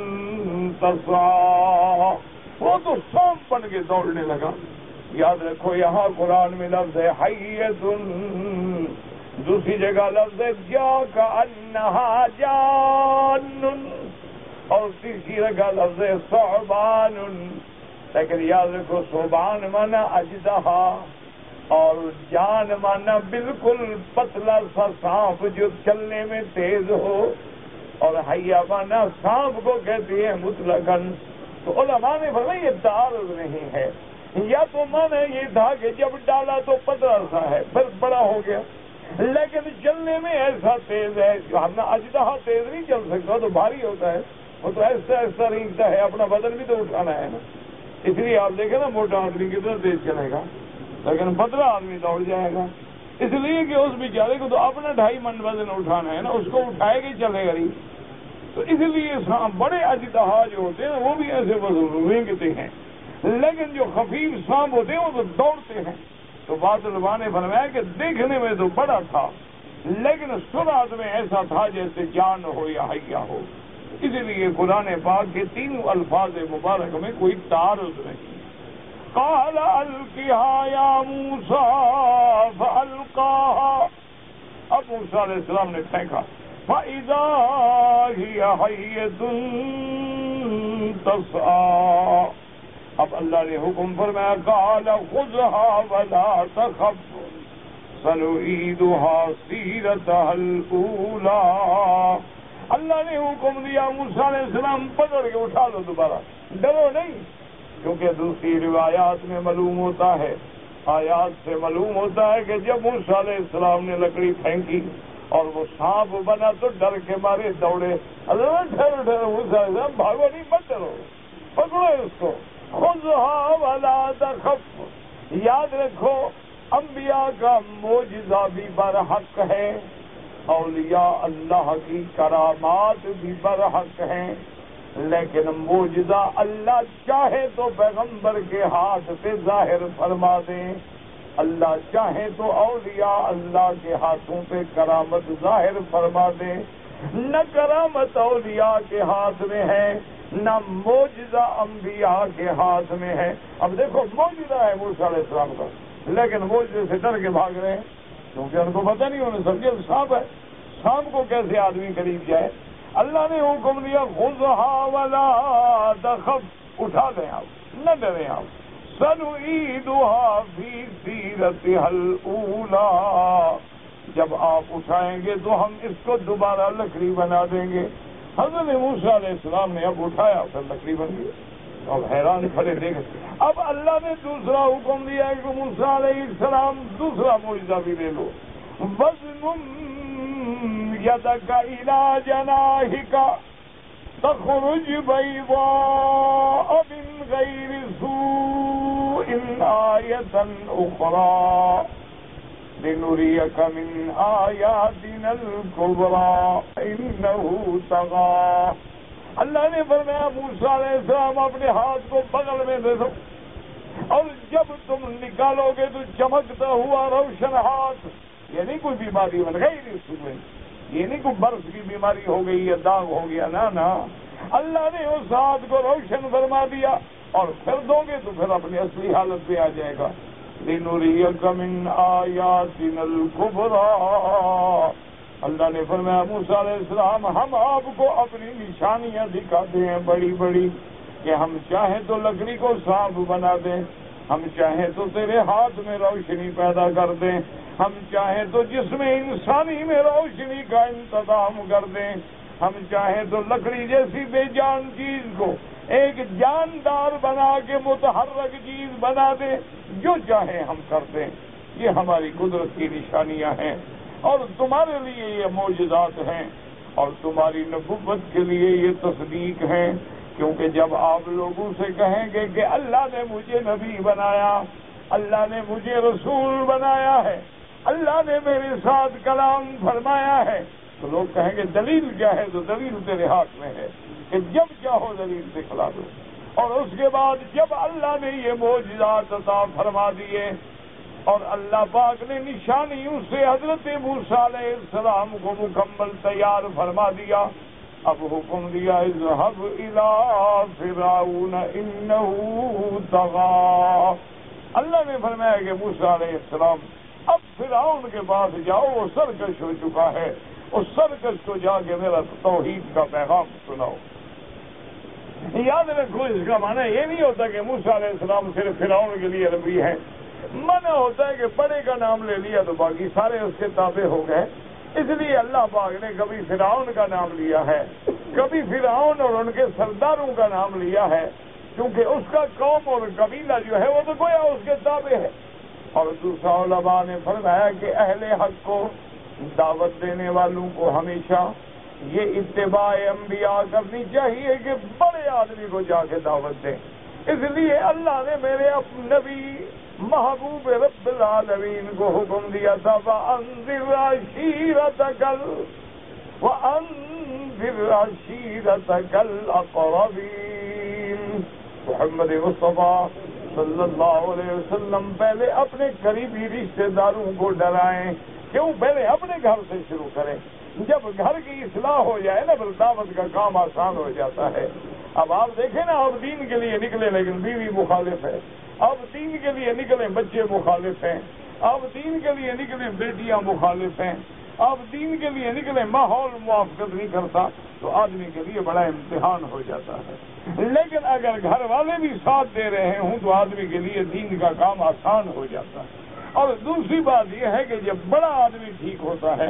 تَسْعَىٰ، وہ تو سانپ بن کے دوڑنے لگا. یاد رکھو یہاں قرآن میں لفظ ہے حَيَّةٌ، دوسری جگہ لفظ ہے كَأَنَّهَا جَانٌ، اور تیسری جگہ لفظ ہے ثعبان. لیکن یاد رکھو ثعبان مانا اجدہا، اور جان مانا بالکل پتلا سا سانپ جو چلنے میں تیز ہو، اور حیا مانا سانپ کو کہتے ہیں مطلقاً. تو علماء نے فرمایا یہ تعارض نہیں ہے، یا تو مانا یہ تھا کہ جب ڈالا تو پتلا سا ہے پھر بڑا ہو گیا، لیکن چلنے میں ایسا تیز ہے. ورنہ اجدہا تیز نہیں چل سکتا، تو بھاری ہوتا ہے، وہ تو ایسا ایسا رینگتا ہے، اپنا بدن بھی تو اٹھانا ہے نا. اس لیے آپ دیکھیں نا موٹا آدمی کتنا تیز چلے گا، لیکن پتلا آدمی دوڑ جائے گا. اس لیے کہ اس بیچارے کو تو اپنا 2.5 من وزن اٹھانا ہے نا، اس کو اٹھائے گا چلے گا. تو اس لیے بڑے اجدہا جو ہوتے ہیں وہ بھی ایسے وزن رینگتے ہیں، لیکن جو خفیف سانپ ہوتے ہیں وہ تو دوڑتے ہیں. تو بات علماء نے فرمایا کہ دیکھنے میں تو بڑا تھا، لیکن سرعت میں ایسا تھا جیسے جان ہو یا حیا ہو. اس لیے قرآن پاک کے تینوں الفاظ مبارک میں کوئی تعارض نہیں. قال القها یا موسیٰ فالقاها، اب موسیٰ علیہ السلام نے پھینکا، فاذا هي حیۃ تسعى. اب اللہ نے حکم فرمایا، قال خذها ولا تخف سنعيدها سیرتها الاولى. اللہ اللہ نے حکم دیا موسیٰ علیہ السلام پکڑ کے اٹھا لو دوبارہ، ڈرو نہیں، کیونکہ دوسری روایات میں معلوم ہوتا ہے، آیات سے معلوم ہوتا ہے کہ جب موسیٰ علیہ السلام نے لکڑی پھینکی اور وہ سانپ بنا تو ڈر کے مارے دوڑے، اللہ ڈر ڈر موسیٰ علیہ السلام بھاگو نہیں، مت ڈرو، پکڑو اس کو، خذھا ولا تخف۔ یاد رکھو انبیاء کا معجزہ بھی برحق ہے، اولیاء اللہ کی کرامات بھی برحق ہیں، لیکن معجزہ اللہ چاہے تو پیغمبر کے ہاتھ سے ظاہر فرما دیں، اللہ چاہے تو اولیاء اللہ کے ہاتھوں پہ کرامت ظاہر فرما دیں۔ نہ کرامت اولیاء کے ہاتھ میں ہے، نہ معجزہ انبیاء کے ہاتھ میں ہے۔ اب دیکھو معجزہ ہے موسیٰ علیہ السلام کا، لیکن معجزے سے ڈر کے بھاگ رہے ہیں، کیونکہ ان کو پتہ نہیں، انہیں سمجھے سانپ ہے، سانپ کو کیسے آدمی قریب جائے۔ اللہ نے حکم دیا خذھا ولا تخف، اٹھا دیں آپ، نہ ڈریں آپ، سنعیدھا فی سیرتھا الاولی، جب آپ اٹھائیں گے تو ہم اس کو دوبارہ لکڑی بنا دیں گے۔ حضرت موسیٰ علیہ السلام نے اب اٹھایا، پھر لکڑی بن گئی، اب حیران کھڑے دیکھ۔ اب اللہ نے دوسرا حکم دیا ہے کہ موسیٰ علیہ السلام دوسرا معجزہ بھی لے لو، وَاضْمُمْ يَدَكَ إِلَىٰ جَنَاحِكَ تَخْرُجْ بَيْضَاءَ مِنْ غَيْرِ سُوءٍ آيَةً أُخْرَىٰ لِنُرِيَكَ مِنْ آيَاتِنَا الْكُبْرَىٰ إِنَّهُ طَغَىٰ۔ اللہ نے فرمایا موسیٰ علیہ السلام اپنے ہاتھ کو بغل میں دے دو، اور جب تم نکالو گے تو چمکتا ہوا روشن ہاتھ، یہ نہیں کوئی بیماری بن گئی، یہ نہیں کوئی برف کی بیماری ہو گئی یا داغ ہو گیا، نہ اللہ نے اس ہاتھ کو روشن فرما دیا، اور پھر دو گے تو پھر اپنی اصلی حالت پہ آ جائے گا۔ لِنُرِيَكَ مِنْ آيَاتِنَا الْكُبْرَىٰ، اللہ نے فرمایا موسیٰ علیہ السلام ہم آپ کو اپنی نشانیاں دکھاتے ہیں بڑی بڑی، کہ ہم چاہیں تو لکڑی کو سانپ بنا دیں، ہم چاہیں تو تیرے ہاتھ میں روشنی پیدا کر دیں، ہم چاہیں تو جسم انسانی میں روشنی کا انتظام کر دیں، ہم چاہیں تو لکڑی جیسی بے جان چیز کو ایک جاندار بنا کے متحرک چیز بنا دیں، جو چاہیں ہم کر دیں۔ یہ ہماری قدرت کی نشانیاں ہیں، اور تمہارے لیے یہ معجزات ہیں، اور تمہاری نبوت کے لیے یہ تصدیق ہیں، کیونکہ جب آپ لوگوں سے کہیں گے کہ اللہ نے مجھے نبی بنایا، اللہ نے مجھے رسول بنایا ہے، اللہ نے میرے ساتھ کلام فرمایا ہے، تو لوگ کہیں گے دلیل کیا ہے؟ تو دلیل تیرے ہاتھ میں ہے کہ جب چاہو دلیل دکھلا دو۔ اور اس کے بعد جب اللہ نے یہ معجزات عطا فرما دیے، اور اللہ پاک نے نشانیوں سے حضرت موسیٰ علیہ السلام کو مکمل تیار فرما دیا، اب حکم دیا اذهب الى فرعون انه طغى۔ اللہ نے فرمایا کہ موسیٰ علیہ السلام اب فرعون کے پاس جاؤ، وہ سرکش ہو چکا ہے، اس سرکش کو جا کے میرا توحید کا پیغام سناؤ۔ یاد رکھو اس کا معنی یہ نہیں ہوتا کہ موسیٰ علیہ السلام صرف فرعون کے لیے نبی ہیں، منع ہوتا ہے کہ بڑے کا نام لے لیا تو باقی سارے اس کے تابع ہو گئے۔ اس لیے اللہ پاک نے کبھی فرعون کا نام لیا ہے، کبھی فرعون اور ان کے سرداروں کا نام لیا ہے، کیونکہ اس کا قوم اور قبیلہ جو ہے وہ تو گویا اس کے تابع ہے۔ اور دوسرا علماء نے فرمایا کہ اہل حق کو، دعوت دینے والوں کو ہمیشہ یہ اتباع انبیاء کرنی چاہیے کہ بڑے آدمی کو جا کے دعوت دیں۔ اس لیے اللہ نے میرے نبی محبوب رب العالمین کو حکم دیا تھا وَأَنذِرْ عَشِيرَتَكَ الْأَقْرَبِينَ۔ محمد مصطفیٰ صلی اللہ علیہ وسلم پہلے اپنے قریبی رشتہ داروں کو ڈرائیں، کیوں؟ پہلے اپنے گھر سے شروع کریں، جب گھر کی اصلاح ہو جائے نا پھر دعوت کا کام آسان ہو جاتا ہے۔ اب آپ دیکھیں نا، اب دین کے لیے نکلے لیکن بیوی مخالف ہے، اب دین کے لیے نکلے بچے مخالف ہیں، اب دین کے لیے نکلے بیٹیاں مخالف ہیں، اب دین کے لیے نکلے ماحول موافقت نہیں کرتا، تو آدمی کے لیے بڑا امتحان ہو جاتا ہے۔ لیکن اگر گھر والے بھی ساتھ دے رہے ہوں تو آدمی کے لیے دین کا کام آسان ہو جاتا ہے۔ اور دوسری بات یہ ہے کہ جب بڑا آدمی ٹھیک ہوتا ہے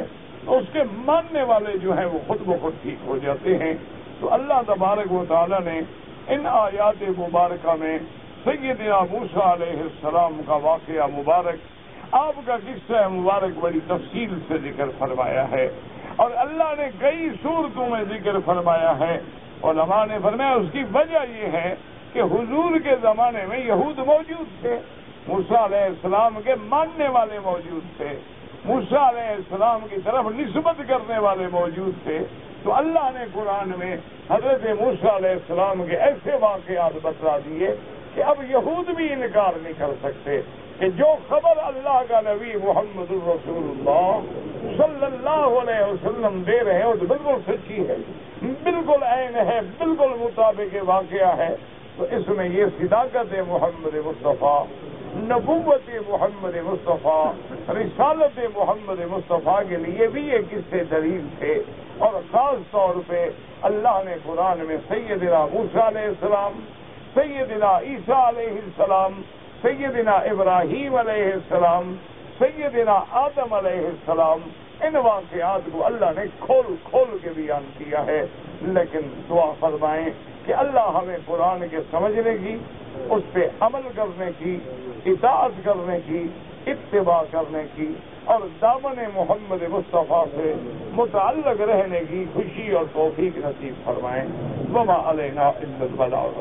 تو اس کے ماننے والے جو ہیں وہ خود بخود ٹھیک ہو جاتے ہیں۔ تو اللہ تبارک و تعالیٰ نے ان آیات مبارکہ میں سیدنا موسیٰ علیہ السلام کا واقعہ مبارک، آپ کا قصہ مبارک بڑی تفصیل سے ذکر فرمایا ہے، اور اللہ نے کئی صورتوں میں ذکر فرمایا ہے۔ علماء نے فرمایا اس کی وجہ یہ ہے کہ حضور کے زمانے میں یہود موجود تھے، موسیٰ علیہ السلام کے ماننے والے موجود تھے، موسیٰ علیہ السلام کی طرف نسبت کرنے والے موجود تھے۔ تو اللہ نے قرآن میں حضرت موسیٰ علیہ السلام کے ایسے واقعات بتلا دیے کہ اب یہود بھی انکار نہیں کر سکتے کہ جو خبر اللہ کا نبی محمد الرسول اللہ صلی اللہ علیہ وسلم دے رہے ہیں وہ تو بالکل سچی ہے، بالکل عین ہے، بالکل مطابق واقعہ ہے۔ تو اس میں یہ صداقت محمد مصطفیٰ، نبوت محمد مصطفیٰ، رسالت محمد مصطفیٰ کے لیے بھی یہ قصے دلیل تھے، اور خاص طور پہ اللہ نے قرآن میں سیدنا موسیٰ علیہ السلام، سیدنا عیسیٰ علیہ السلام، سیدنا ابراہیم علیہ السلام، سیدنا آدم علیہ السلام، ان واقعات کو اللہ نے کھول کھول کے بیان کیا ہے۔ لیکن دعا فرمائیں کہ اللہ ہمیں قرآن کے سمجھنے کی، اس پہ عمل کرنے کی، اطاعت کرنے کی، اتباع کرنے کی، اور دامن محمد مصطفیٰ سے متعلق رہنے کی خوشی اور توفیق نصیب فرمائیں۔ وما علینا الا البلاغ۔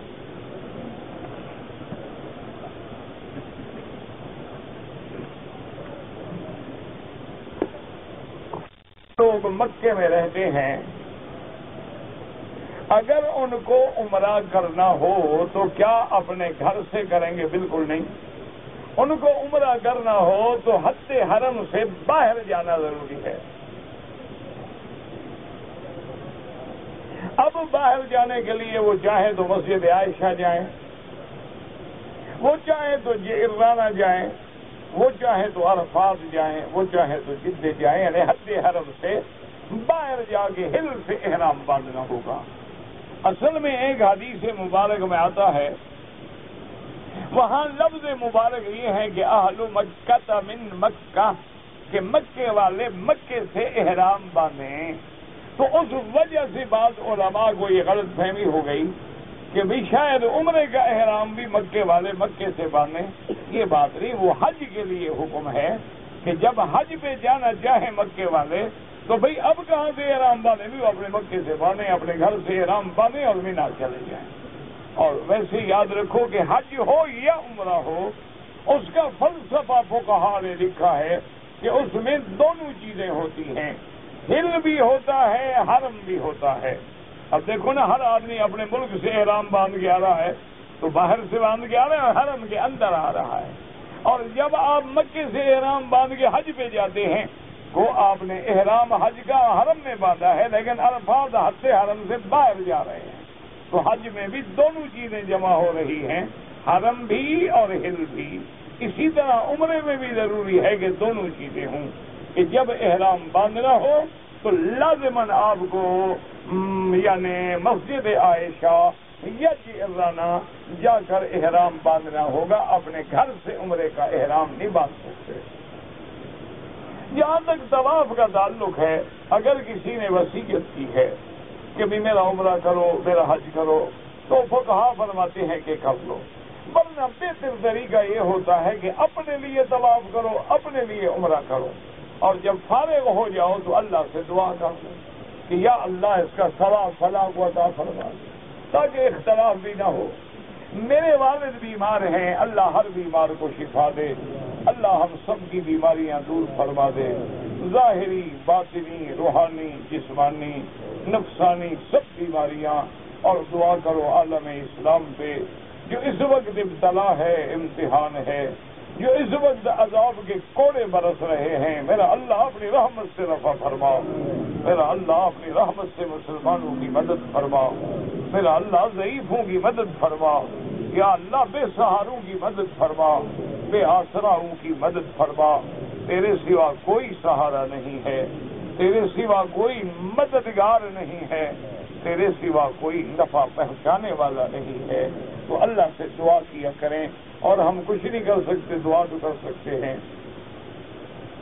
لوگ مکے میں رہتے ہیں، اگر ان کو عمرہ کرنا ہو تو کیا اپنے گھر سے کریں گے؟ بالکل نہیں۔ ان کو عمرہ کرنا ہو تو حد حرم سے باہر جانا ضروری ہے۔ اب باہر جانے کے لیے وہ چاہیں تو مسجد عائشہ جائیں، وہ چاہیں تو جعرانہ جائیں، وہ چاہیں تو عرفات جائیں، وہ چاہیں تو جدہ جائیں، یعنی حد حرم سے باہر جا کے ہل سے احرام باندھنا ہوگا۔ اصل میں ایک حدیث مبارک میں آتا ہے، وہاں لفظ مبارک یہ ہے کہ اہل مکہ من مکہ، کہ مکے والے مکے سے احرام باندھیں۔ تو اس وجہ سے بعض علماء کو یہ غلط فہمی ہو گئی کہ بھی شاید عمرے کا احرام بھی مکے والے مکے سے باندھیں۔ یہ بات نہیں، وہ حج کے لیے حکم ہے کہ جب حج پہ جانا چاہیں مکے والے تو بھئی اب کہاں سے احرام باندھیں؟ بھی وہ اپنے مکے سے باندھیں، اپنے گھر سے احرام باندھیں اور مینا چلے جائیں۔ اور ویسے یاد رکھو کہ حج ہو یا عمرہ ہو، اس کا فلسفہ فقہاء نے لکھا ہے کہ اس میں دونوں چیزیں ہوتی ہیں، ہل بھی ہوتا ہے، حرم بھی ہوتا ہے۔ اب دیکھو نا، ہر آدمی اپنے ملک سے احرام باندھ کے آ رہا ہے تو باہر سے باندھ کے آ رہا ہے اور حرم کے اندر آ رہا ہے۔ اور جب آپ مکے سے احرام باندھ کے حج پہ جاتے ہیں وہ آپ نے احرام حج کا حرم میں باندھا ہے، لیکن عرفات حد حرم سے باہر جا رہے ہیں۔ تو حج میں بھی دونوں چیزیں جمع ہو رہی ہیں، حرم بھی اور ہل بھی۔ اسی طرح عمرے میں بھی ضروری ہے کہ دونوں چیزیں ہوں، کہ جب احرام باندھنا ہو تو لازماً آپ کو یعنی مسجد عائشہ یا جعرانہ جا کر احرام باندھنا ہوگا، اپنے گھر سے عمرے کا احرام نہیں باندھ سکتے۔ جہاں تک طواف کا تعلق ہے، اگر کسی نے وصیت کی ہے کہ بھی میرا عمرہ کرو، میرا حج کرو، تو فقہاء فرماتے ہیں کہ کر لو، ورنہ بہتر طریقہ یہ ہوتا ہے کہ اپنے لیے طواف کرو، اپنے لیے عمرہ کرو، اور جب فارغ ہو جاؤ تو اللہ سے دعا کر دو کہ یا اللہ اس کا ثواب فلاں کو عطا فرما دے، تاکہ اختلاف بھی نہ ہو۔ میرے والد بیمار ہیں، اللہ ہر بیمار کو شفا دے، اللہ ہم سب کی بیماریاں دور فرما دے، ظاہری، باطنی، روحانی، جسمانی، نفسانی سب بیماریاں۔ اور دعا کرو عالم اسلام پہ جو اس وقت ابتلا ہے، امتحان ہے، جو اس وقت عذاب کے کوڑے برس رہے ہیں، میرا اللہ اپنی رحمت سے رفع فرما، میرا اللہ اپنی رحمت سے مسلمانوں کی مدد فرما، میرا اللہ ضعیفوں کی مدد فرما، یا اللہ بے سہاروں کی مدد فرما، بے آسراؤں کی مدد فرما۔ تیرے سوا کوئی سہارا نہیں ہے، تیرے سوا کوئی مددگار نہیں ہے، تیرے سوا کوئی نفع پہنچانے والا نہیں ہے۔ تو اللہ سے دعا کیا کریں، اور ہم کچھ نہیں کر سکتے، دعا تو کر سکتے ہیں۔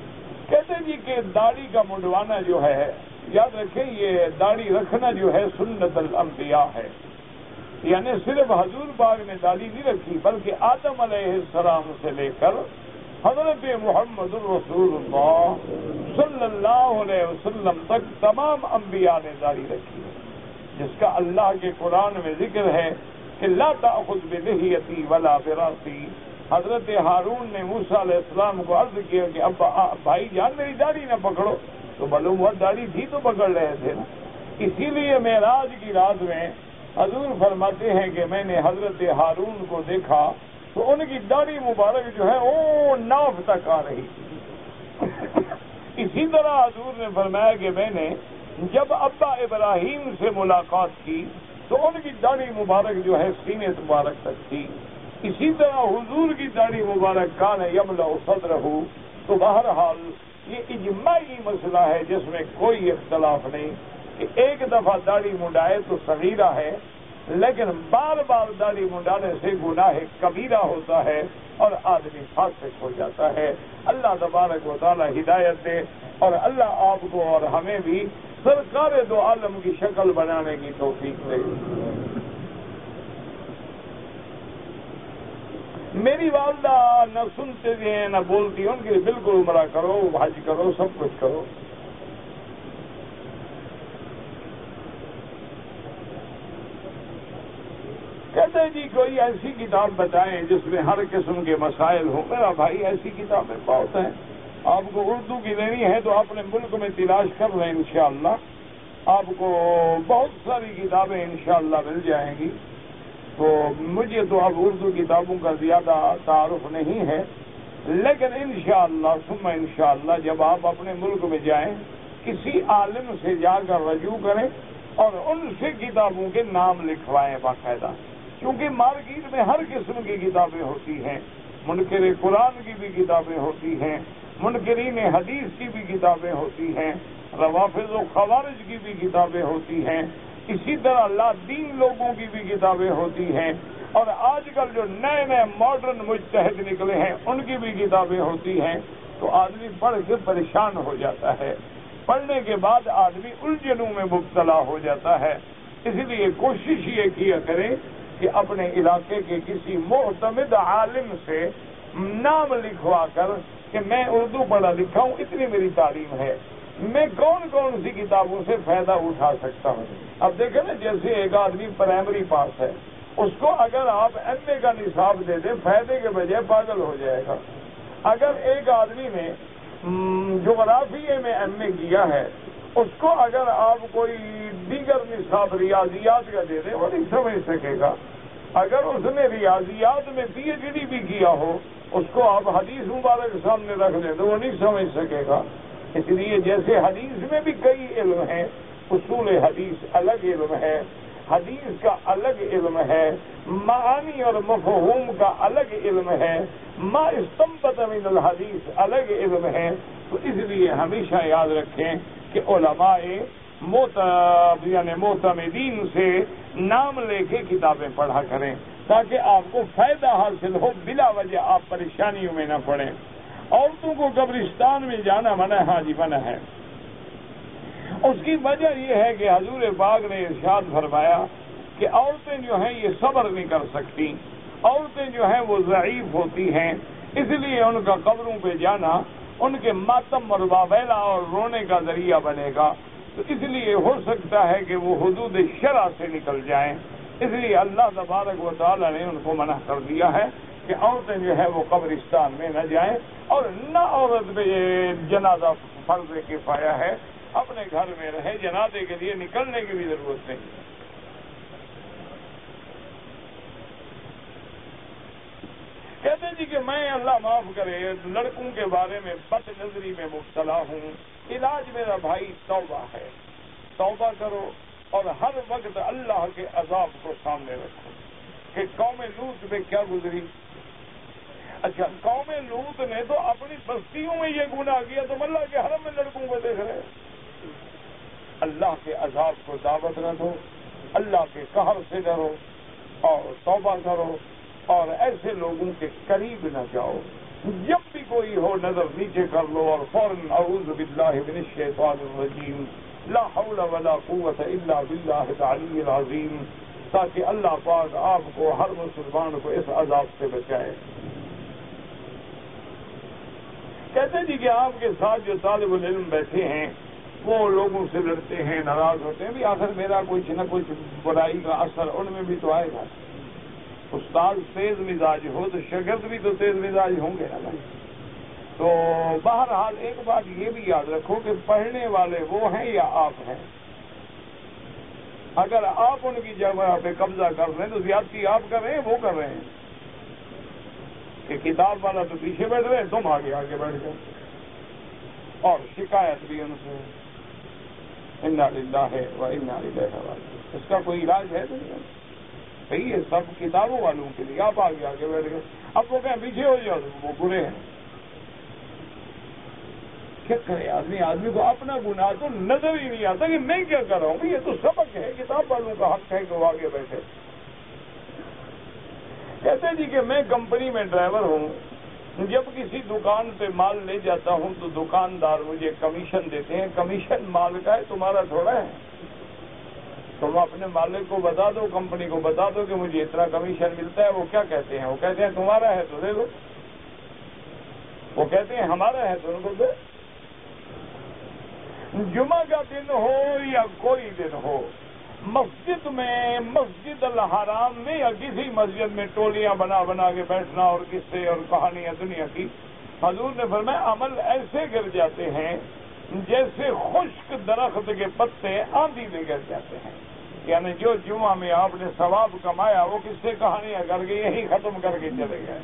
کہتے ہیں جی کہ داڑھی کا منڈوانا جو ہے، یاد رکھیں یہ داڑھی رکھنا جو ہے سنت الانبیاء ہے، یعنی صرف حضور پاک نے داڑھی نہیں رکھی بلکہ آدم علیہ السلام سے لے کر حضرت محمد الرسول اللہ صلی اللہ علیہ وسلم تک تمام انبیاء نے داڑھی رکھی ہے، جس کا اللہ کے قرآن میں ذکر ہے کہ لا تأخذ بلحیتی ولا براسی۔ حضرت ہارون نے موسیٰ علیہ السلام کو عرض کیا کہ اب بھائی جان میری داڑھی نہ پکڑو، تو معلوم ہوا داڑھی تھی تو پکڑ رہے تھے نا۔ اسی لیے معراج کی رات میں حضور فرماتے ہیں کہ میں نے حضرت ہارون کو دیکھا تو ان کی داڑھی مبارک جو ہے وہ ناف تک آ رہی تھی۔ اسی طرح حضور نے فرمایا کہ میں نے جب ابا ابراہیم سے ملاقات کی تو ان کی داڑھی مبارک جو ہے سینے مبارک تک تھی۔ اسی طرح حضور کی داڑھی مبارک کان یملأ صدرہ۔ تو بہرحال یہ اجماعی مسئلہ ہے جس میں کوئی اختلاف نہیں کہ ایک دفعہ داڑھی منڈائے تو صغیرہ ہے، لیکن بار بار داڑھی منڈانے سے گناہ کبیرہ ہوتا ہے اور آدمی فاسق ہو جاتا ہے۔ اللہ تبارک و تعالی ہدایت دے، اور اللہ آپ کو اور ہمیں بھی سرکار دو عالم کی شکل بنانے کی توفیق دے۔ میری والدہ نہ سنتے ہیں نہ بولتی، ان کے لیے بالکل عمرہ کرو، حج کرو، سب کچھ کرو۔ کہتے ہیں جی کوئی ایسی کتاب بتائیں جس میں ہر قسم کے مسائل ہوں۔ میرا بھائی ایسی کتابیں بہت ہیں، آپ کو اردو کی لینی ہے تو اپنے ملک میں تلاش کر لیں، انشاءاللہ آپ کو بہت ساری کتابیں انشاءاللہ مل جائیں گی۔ تو مجھے تو اب اردو کتابوں کا زیادہ تعارف نہیں ہے، لیکن انشاءاللہ ثم انشاءاللہ جب آپ اپنے ملک میں جائیں کسی عالم سے جا کر رجوع کریں اور ان سے کتابوں کے نام لکھوائیں باقاعدہ، کیونکہ مارکیٹ میں ہر قسم کی کتابیں ہوتی ہیں، منکر قرآن کی بھی کتابیں ہوتی ہیں، منکرین حدیث کی بھی کتابیں ہوتی ہیں، روافض و خوارج کی بھی کتابیں ہوتی ہیں، اسی طرح لا دین لوگوں کی بھی کتابیں ہوتی ہیں، اور آج کل جو نئے نئے ماڈرن مجتہد نکلے ہیں ان کی بھی کتابیں ہوتی ہیں۔ تو آدمی پڑھ کے پریشان ہو جاتا ہے، پڑھنے کے بعد آدمی الجھنوں میں مبتلا ہو جاتا ہے۔ اس لیے کوشش یہ کیا کریں کہ اپنے علاقے کے کسی معتمد عالم سے نام لکھوا کر کہ میں اردو پڑھا لکھا ہوں، اتنی میری تعلیم ہے، میں کون کون سی کتابوں سے فائدہ اٹھا سکتا ہوں۔ اب دیکھیں نا، جیسے ایک آدمی پرائمری پاس ہے، اس کو اگر آپ ایم اے کا نصاب دے دیں فائدے کے بجائے پاگل ہو جائے گا۔ اگر ایک آدمی نے جغرافیے میں ایم اے کیا ہے، اس کو اگر آپ کوئی دیگر نصاب ریاضیات کا دے دیں وہ نہیں سمجھ سکے گا۔ اگر اس نے ریاضیات میں پی ایچ ڈی بھی کیا ہو، اس کو آپ حدیث مبارک سامنے رکھ دیں تو وہ نہیں سمجھ سکے گا۔ اس لیے جیسے حدیث میں بھی کئی علم ہیں، اصول حدیث الگ علم ہے، حدیث کا الگ علم ہے، معانی اور مفہوم کا الگ علم ہے، ما استنبط من الحدیث الگ علم ہے۔ تو اس لیے ہمیشہ یاد رکھیں کہ علماء معتمدین سے نام لے کے کتابیں پڑھا کریں تاکہ آپ کو فائدہ حاصل ہو، بلا وجہ آپ پریشانیوں میں نہ پڑیں۔ عورتوں کو قبرستان میں جانا منع ہے، ہاں جی منع ہے۔ اس کی وجہ یہ ہے کہ حضور پاک نے ارشاد فرمایا کہ عورتیں جو ہیں یہ صبر نہیں کر سکتی، عورتیں جو ہیں وہ ضعیف ہوتی ہیں، اس لیے ان کا قبروں پہ جانا ان کے ماتم اور واویلا اور رونے کا ذریعہ بنے گا۔ تو اس لیے ہو سکتا ہے کہ وہ حدود شرع سے نکل جائیں، اس لیے اللہ تبارک و تعالی نے ان کو منع کر دیا ہے کہ عورتیں جو ہے وہ قبرستان میں نہ جائیں، اور نہ عورت پہ جنازہ فرض کفایہ ہے، اپنے گھر میں رہے، جنازے کے لیے نکلنے کی بھی ضرورت نہیں۔ کہتے جی کہ میں اللہ معاف کرے لڑکوں کے بارے میں بد نظری میں مبتلا ہوں، علاج میرا بھائی توبہ ہے، توبہ کرو اور ہر وقت اللہ کے عذاب کو سامنے رکھو کہ قوم لوط پہ کیا گزری۔ اچھا، قوم لوط نے تو اپنی بستیوں میں یہ گناہ کیا، تم اللہ کے حرم میں لڑکوں کو دیکھ رہے۔ اللہ کے عذاب کو دعوت نہ دو، اللہ کے قہر سے ڈرو اور توبہ کرو اور ایسے لوگوں کے قریب نہ جاؤ۔ جب بھی کوئی ہو نظر نیچے کر لو اور فوراً اعوذ باللہ من الشیطان الرجیم لا حول ولا قوت الا باللہ العلی العظیم، تاکہ اللہ پاک آپ کو ہر مسلمان کو اس عذاب سے بچائے۔ کہتے جی کہ آپ کے ساتھ جو طالب العلم بیٹھے ہیں وہ لوگوں سے لڑتے ہیں، ناراض ہوتے ہیں، بھی آخر میرا کچھ نہ کچھ برائی کا اثر ان میں بھی تو آئے گا۔ استاد تیز مزاج ہو تو شاگرد بھی تو تیز مزاج ہوں گے نا بھائی۔ تو بہرحال ایک بات یہ بھی یاد رکھو کہ پڑھنے والے وہ ہیں یا آپ ہیں۔ اگر آپ ان کی جگہ پہ قبضہ کر رہے ہیں تو زیادتی آپ کر رہے ہیں، وہ کر رہے ہیں کہ کتاب والا تو پیچھے بیٹھ رہے ہیں، تم آگے آگے بیٹھ جاؤ، اور شکایت بھی ان سے۔ انا للہ و انا الیہ راجعون۔ اس کا کوئی علاج ہے دنیا میں؟ صحیح ہے، سب کتابوں والوں کے لیے، آپ آگے آگے بیٹھ گئے، اب وہ کہیں پیچھے ہو جاؤ تو وہ برے ہیں۔ کیا کرے آدمی کو اپنا گناہ تو نظر ہی نہیں آتا کہ میں کیا کر رہا ہوں، یہ تو سبق ہے، کتاب والوں کا حق ہے کہ وہ آگے بیٹھے۔ کہتے جی کہ میں کمپنی میں ڈرائیور ہوں، جب کسی دکان پہ مال لے جاتا ہوں تو دکاندار مجھے کمیشن دیتے ہیں، کمیشن مال کا ہے، تمہارا تھوڑا ہے۔ تم اپنے مالک کو بتا دو، کمپنی کو بتا دو کہ مجھے اتنا کمیشن ملتا ہے۔ وہ کیا کہتے ہیں؟ وہ کہتے ہیں تمہارا ہے تو دے دو، وہ کہتے ہیں ہمارا ہے تو ان کو دے۔ جمعہ کا دن ہو یا کوئی دن ہو، مسجد میں، مسجد الحرام میں یا کسی مسجد میں ٹولیاں بنا بنا کے بیٹھنا اور قصے اور کہانیاں دنیا کی، حضور نے فرمایا عمل ایسے گر جاتے ہیں جیسے خشک درخت کے پتے آندھی میں گر جاتے ہیں۔ یعنی جو جمعہ میں آپ نے ثواب کمایا وہ قصے کہانیاں کر کے یہی ختم کر کے چلے گئے۔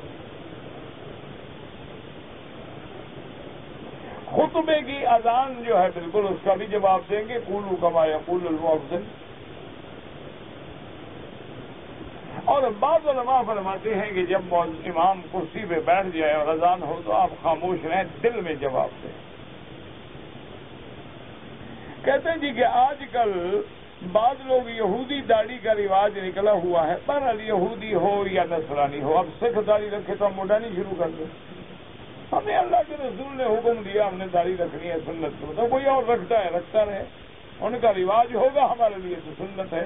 خطبے کی اذان جو ہے بالکل اس کا بھی جواب دیں گے، قولوا کما یقول المؤذن۔ اور بعض علماء فرماتے ہیں کہ جب امام کرسی پہ بیٹھ جائے اور اذان ہو تو آپ خاموش رہیں، دل میں جواب دیں۔ کہتے ہیں جی کہ آج کل بعض لوگ یہودی داڑھی کا رواج نکلا ہوا ہے، بہرحال یہودی ہو یا نصرانی ہو، اب سکھ داڑھی رکھے تو ہم مڈانی شروع کر دیں۔ ہمیں اللہ کے رسول نے حکم دیا، ہم نے داڑھی رکھنی ہے، سنت کو تو کوئی اور رکھتا ہے رکھتا رہے، ان کا رواج ہوگا، ہمارے لیے تو سنت ہے۔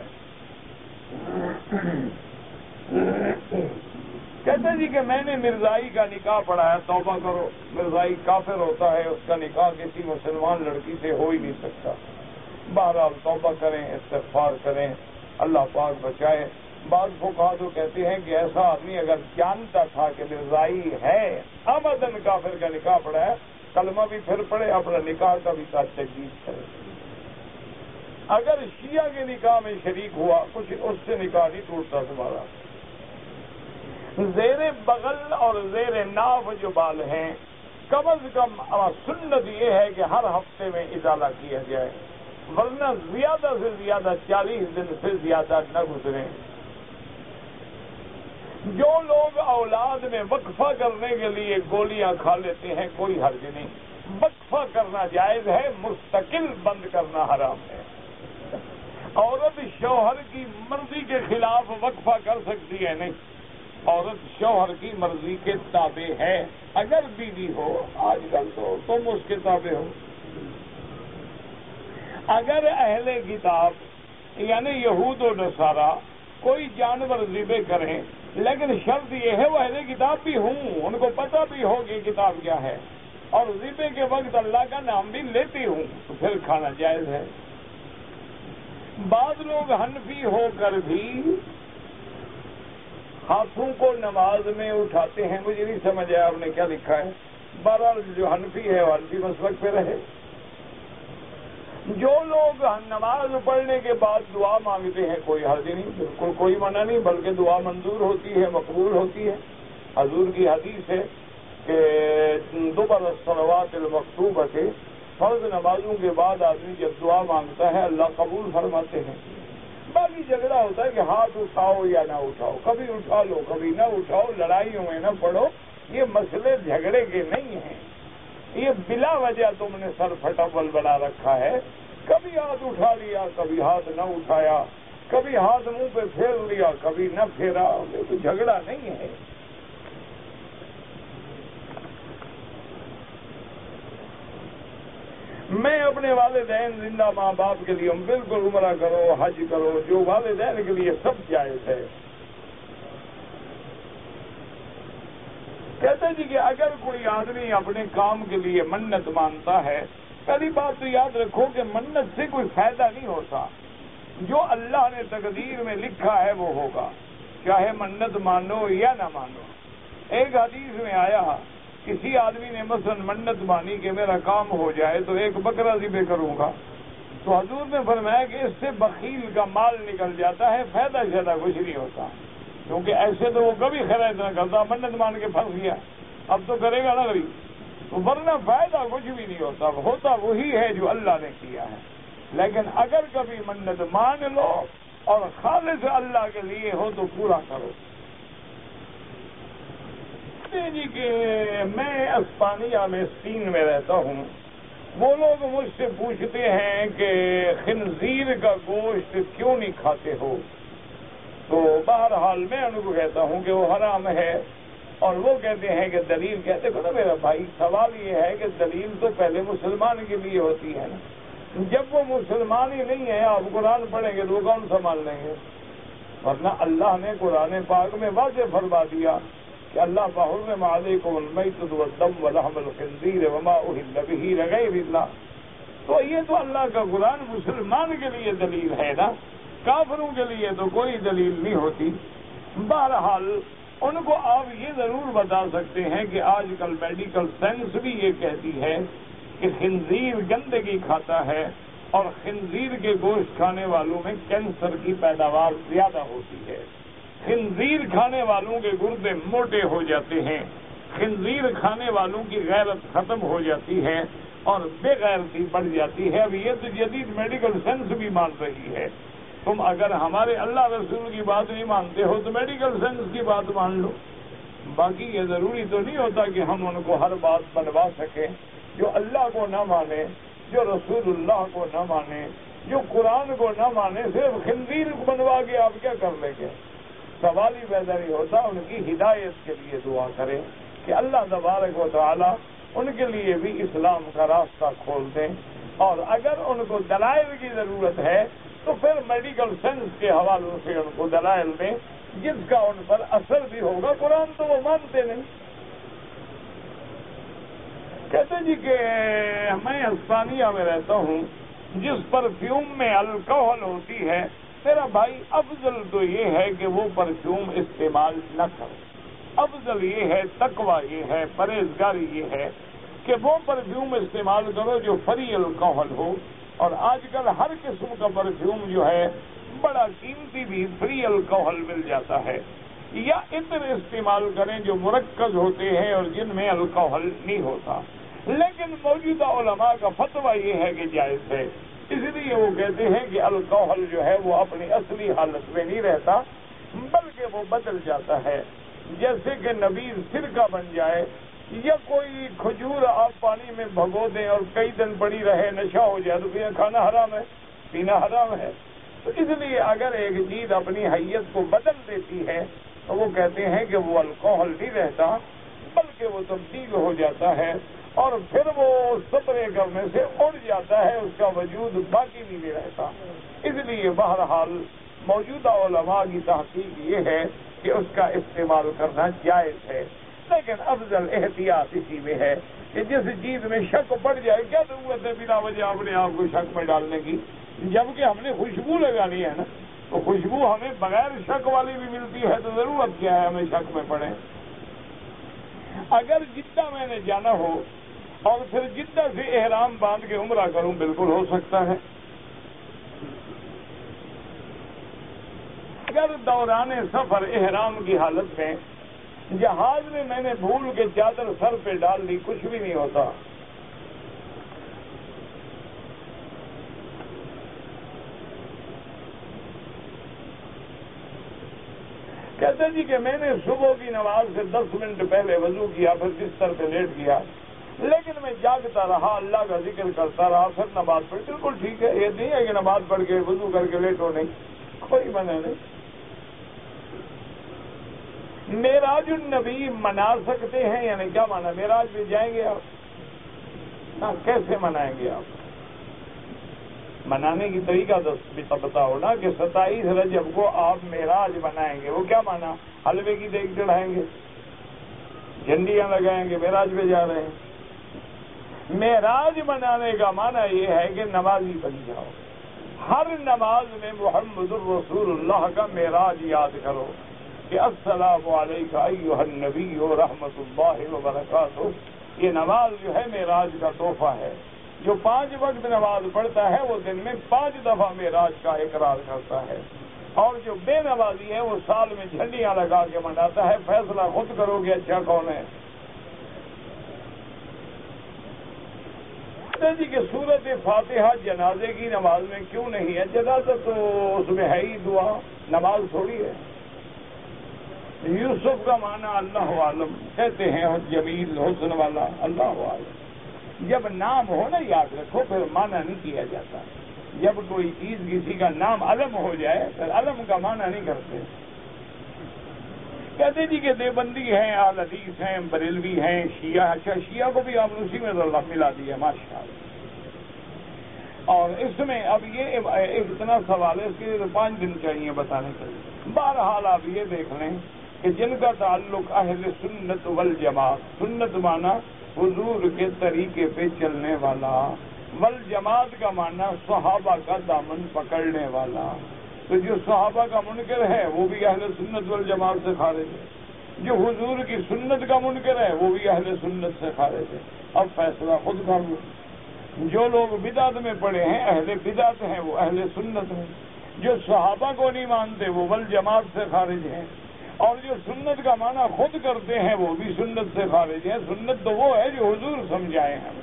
کہتے جی کہ میں نے مرزائی کا نکاح پڑھایا، توبہ کرو، مرزائی کافر ہوتا ہے، اس کا نکاح کسی مسلمان لڑکی سے ہو ہی نہیں سکتا۔ بہرحال توبہ کریں، استغفار کریں، اللہ پاک بچائے۔ بعض فقہا تو کہتے ہیں کہ ایسا آدمی اگر جانتا تھا کہ مرزائی ہے، آمدن کافر کا نکاح پڑھایا، کلمہ بھی پھر پڑھے، اپنا نکاح کا بھی ساتھ تجدید کرے۔ اگر شیعہ کے نکاح میں شریک ہوا، کچھ اس سے نکاح نہیں ٹوٹتا تمہارا۔ زیر بغل اور زیر ناف جو بال ہیں، کم از کم سنت یہ ہے کہ ہر ہفتے میں ازالہ کیا جائے، ورنہ زیادہ سے زیادہ 40 دن سے زیادہ نہ گزریں۔ جو لوگ اولاد میں وقفہ کرنے کے لیے گولیاں کھا لیتے ہیں کوئی حرج نہیں، وقفہ کرنا جائز ہے، مستقل بند کرنا حرام ہے۔ عورت شوہر کی مرضی کے خلاف وقفہ کر سکتی ہے نہیں، عورت شوہر کی مرضی کے تابع ہے، اگر بیوی ہو، آج کل تو تم اس کے تابع ہو۔ اگر اہل کتاب یعنی یہود و نصارہ کوئی جانور ذبح کریں، لیکن شرط یہ ہے وہ اہل کتاب بھی ہوں، ان کو پتہ بھی ہو کہ کتاب کیا ہے، اور ذبح کے وقت اللہ کا نام بھی لیتے ہوں، تو پھر کھانا جائز ہے۔ بعض لوگ حنفی ہو کر بھی ہاتھوں کو نماز میں اٹھاتے ہیں، مجھے نہیں سمجھ آیا آپ نے کیا لکھا ہے، بہرحال جو حنفی ہے وہ حنفی مسلک پہ رہے۔ جو لوگ نماز پڑھنے کے بعد دعا مانگتے ہیں کوئی حرج نہیں، بالکل کوئی منع نہیں، بلکہ دعا منظور ہوتی ہے، مقبول ہوتی ہے۔ حضور کی حدیث ہے کہ دبر الصلوات المکتوبۃ، فرض نمازوں کے بعد آدمی جب دعا مانگتا ہے اللہ قبول فرماتے ہیں۔ باقی جھگڑا ہوتا ہے کہ ہاتھ اٹھاؤ یا نہ اٹھاؤ، کبھی اٹھا لو کبھی نہ اٹھاؤ، لڑائیوں میں نہ پڑو، یہ مسئلے جھگڑے کے نہیں ہیں، یہ بلا وجہ تم نے سر پھٹاپل بنا رکھا ہے، کبھی ہاتھ اٹھا لیا کبھی ہاتھ نہ اٹھایا، کبھی ہاتھ منہ پہ پھیر لیا کبھی نہ پھیرا، یہ تو جھگڑا نہیں ہے۔ میں اپنے والدین زندہ ماں باپ کے لیے بالکل عمرہ کرو حج کرو، جو والدین کے لیے سب جائز ہے۔ کہتے جی کہ اگر کوئی آدمی اپنے کام کے لیے منت مانتا ہے، پہلی بات تو یاد رکھو کہ منت سے کوئی فائدہ نہیں ہوتا، جو اللہ نے تقدیر میں لکھا ہے وہ ہوگا، چاہے منت مانو یا نہ مانو۔ ایک حدیث میں آیا، کسی آدمی نے مثلا منت مانی کہ میرا کام ہو جائے تو ایک بکرا ذبح کروں گا، تو حضور نے فرمایا کہ اس سے بخیل کا مال نکل جاتا ہے، فائدہ زیادہ کچھ نہیں ہوتا، کیونکہ ایسے تو وہ کبھی خیرات نہ کرتا، منت مان کے پھنس گیا، اب تو کرے گا نا کبھی، تو ورنہ فائدہ کچھ بھی نہیں ہوتا، ہوتا وہی ہے جو اللہ نے کیا ہے۔ لیکن اگر کبھی منت مان لو اور خالص اللہ کے لیے ہو تو پورا کرو۔ جی کہ میں اسپانیہ میں اسپین میں رہتا ہوں، وہ لوگ مجھ سے پوچھتے ہیں کہ خنزیر کا گوشت کیوں نہیں کھاتے ہو، تو بہرحال میں ان کو کہتا ہوں کہ وہ حرام ہے، اور وہ کہتے ہیں کہ دلیل، کہتے ہیں نا میرا بھائی سوال یہ ہے کہ دلیل تو پہلے مسلمان کے لیے ہوتی ہے نا، جب وہ مسلمان ہی نہیں ہے آپ قرآن پڑھیں گے تو وہ کون سنبھال لیں گے؟ ورنہ اللہ نے قرآن پاک میں واضح فرما دیا کہ اللہ فحرم علیکم المیتۃ والدم ولحم الخنزیر وما اہل بہ لغیر اللہ، تو یہ تو اللہ کا قرآن مسلمان کے لیے دلیل ہے نا، کافروں کے لیے تو کوئی دلیل نہیں ہوتی۔ بہرحال ان کو آپ یہ ضرور بتا سکتے ہیں کہ آج کل میڈیکل سائنس بھی یہ کہتی ہے کہ خنزیر گندگی کھاتا ہے اور خنزیر کے گوشت کھانے والوں میں کینسر کی پیداوار زیادہ ہوتی ہے، خنزیر کھانے والوں کے گردے موٹے ہو جاتے ہیں، خنزیر کھانے والوں کی غیرت ختم ہو جاتی ہے اور بے غیرتی بڑھ جاتی ہے۔ اب یہ تو جدید میڈیکل سائنس بھی مان رہی ہے، تم اگر ہمارے اللہ رسول کی بات نہیں مانتے ہو تو میڈیکل سائنس کی بات مان لو۔ باقی یہ ضروری تو نہیں ہوتا کہ ہم ان کو ہر بات بنوا سکیں، جو اللہ کو نہ مانے، جو رسول اللہ کو نہ مانے، جو قرآن کو نہ مانے، صرف خنزیر کو بنوا کے آپ کیا کر لیں گے؟ سوال ہی پیدا نہیں ہوتا۔ ان کی ہدایت کے لیے دعا کریں کہ اللہ تبارک و تعالی ان کے لیے بھی اسلام کا راستہ کھول دیں، اور اگر ان کو دلائل کی ضرورت ہے تو پھر میڈیکل سائنس کے حوالوں سے ان کو دلائل دیں جس کا ان پر اثر بھی ہوگا، قرآن تو وہ مانتے نہیں۔ کہتے جی کہ میں اسپانیہ میں رہتا ہوں، جس پرفیوم میں الکوہل ہوتی ہے، میرا بھائی افضل تو یہ ہے کہ وہ پرفیوم استعمال نہ کرو، افضل یہ ہے، تقویٰ یہ ہے، پرہیزگاری یہ ہے کہ وہ پرفیوم استعمال کرو جو فری الکوہل ہو، اور آج کل ہر قسم کا پرفیوم جو ہے بڑا قیمتی بھی فری الکوہل مل جاتا ہے، یا عطر استعمال کریں جو مرکز ہوتے ہیں اور جن میں الکوہل نہیں ہوتا۔ لیکن موجودہ علماء کا فتویٰ یہ ہے کہ جائز ہے، اس لیے وہ کہتے ہیں کہ الکوہل جو ہے وہ اپنی اصلی حالت میں نہیں رہتا بلکہ وہ بدل جاتا ہے، جیسے کہ نبیذ سرکہ بن جائے، یا کوئی کھجور آپ پانی میں بھگو دیں اور کئی دن پڑی رہے، نشہ ہو جائے تو پھر کھانا حرام ہے، پینا حرام ہے۔ تو اس لیے اگر ایک چیز اپنی حیت کو بدل دیتی ہے تو وہ کہتے ہیں کہ وہ الکوہل نہیں رہتا بلکہ وہ تبدیل ہو جاتا ہے، اور پھر وہ سپرے کرنے سے اڑ جاتا ہے، اس کا وجود باقی نہیں رہتا۔ اس لیے بہرحال موجودہ علماء کی تحقیق یہ ہے کہ اس کا استعمال کرنا جائز ہے، لیکن افضل احتیاط اسی میں ہے کہ جس چیز میں شک پڑ جائے، کیا ضرورت ہے بلا وجہ اپنے آپ کو شک میں ڈالنے کی، جبکہ ہم نے خوشبو لگانی ہے نا، تو خوشبو ہمیں بغیر شک والی بھی ملتی ہے، تو ضرورت کیا ہے ہمیں شک میں پڑے۔ اگر جدہ میں نے جانا ہو اور پھر جدہ سے احرام باندھ کے عمرہ کروں، بالکل ہو سکتا ہے۔ اگر دوران سفر احرام کی حالت میں جہاز میں نے بھول کے چادر سر پہ ڈال دی، کچھ بھی نہیں ہوتا۔ کہتے جی کہ میں نے صبح کی نماز سے 10 منٹ پہلے وضو کیا، پھر بستر پہ لیٹ گیا، لیکن میں جاگتا رہا، اللہ کا ذکر کرتا رہا، پھر نماز پڑھ، بالکل ٹھیک ہے، یہ نہیں ہے کہ نماز پڑھ کے وضو کر کے لیٹو نہیں، کوئی منع نہیں۔ معراج النبی منا سکتے ہیں، یعنی کیا مانا؟ معراج پہ جائیں گے آپ؟ کیسے منائیں گے آپ؟ منانے کی طریقہ بتاؤ نا کہ 27 رجب کو آپ معراج منائیں گے، وہ کیا مانا؟ حلوے کی دیگ چڑھائیں گے، جھنڈیاں لگائیں گے، معراج پہ جا رہے ہیں۔ معراج منانے کا معنی یہ ہے کہ نمازی بن جاؤ، ہر نماز میں محمد الرسول اللہ کا معراج یاد کرو کہ السلام علیکم ایھا النبی رحمۃ اللہ وبرکاتہ۔ یہ نماز جو ہے معراج کا تحفہ ہے۔ جو 5 وقت نماز پڑھتا ہے وہ دن میں 5 دفعہ معراج کا اقرار کرتا ہے، اور جو بے نمازی ہے وہ سال میں جھنڈیاں لگا کے مناتا ہے۔ فیصلہ خود کرو کہ اچھا کون ہے۔ جی کہ سورت فاتحہ جنازے کی نماز میں کیوں نہیں ہے؟ جنازہ تو اس میں ہے ہی دعا، نماز تھوڑی ہے۔ یوسف کا معنی اللہ عالم، کہتے ہیں جمیل حسن والا، اللہ عالم۔ جب نام ہو نا یاد رکھو، پھر معنی نہیں کیا جاتا۔ جب کوئی چیز کسی کا نام علم ہو جائے پھر علم کا معنی نہیں کرتے۔ کہتے جی کہ دیوبندی ہیں، اہل حدیث ہیں، بریلوی ہیں، شیعہ۔ اچھا شیعہ کو بھی آپ نے اسی میں ملا دیا، ماشاء اللہ۔ اور اس میں اب یہ ایک اتنا سوال ہے، اس کے لیے 5 دن چاہیے بتانے کے لیے۔ بہرحال آپ یہ دیکھ لیں کہ جن کا تعلق اہل سنت والجماعت، سنت مانا حضور کے طریقے پہ چلنے والا، والجماعت کا مانا صحابہ کا دامن پکڑنے والا۔ تو جو صحابہ کا منکر ہے وہ بھی اہل سنت والجماعت سے خارج ہے، جو حضور کی سنت کا منکر ہے وہ بھی اہل سنت سے خارج ہے۔ اب فیصلہ خود کر لو۔ جو لوگ بدعت میں پڑے ہیں اہل بدعت ہیں، وہ اہل سنت ہیں۔ جو صحابہ کو نہیں مانتے وہ والجماعت سے خارج ہیں، اور جو سنت کا معنی خود کرتے ہیں وہ بھی سنت سے خارج ہیں۔ سنت تو وہ ہے جو حضور سمجھائے ہمیں۔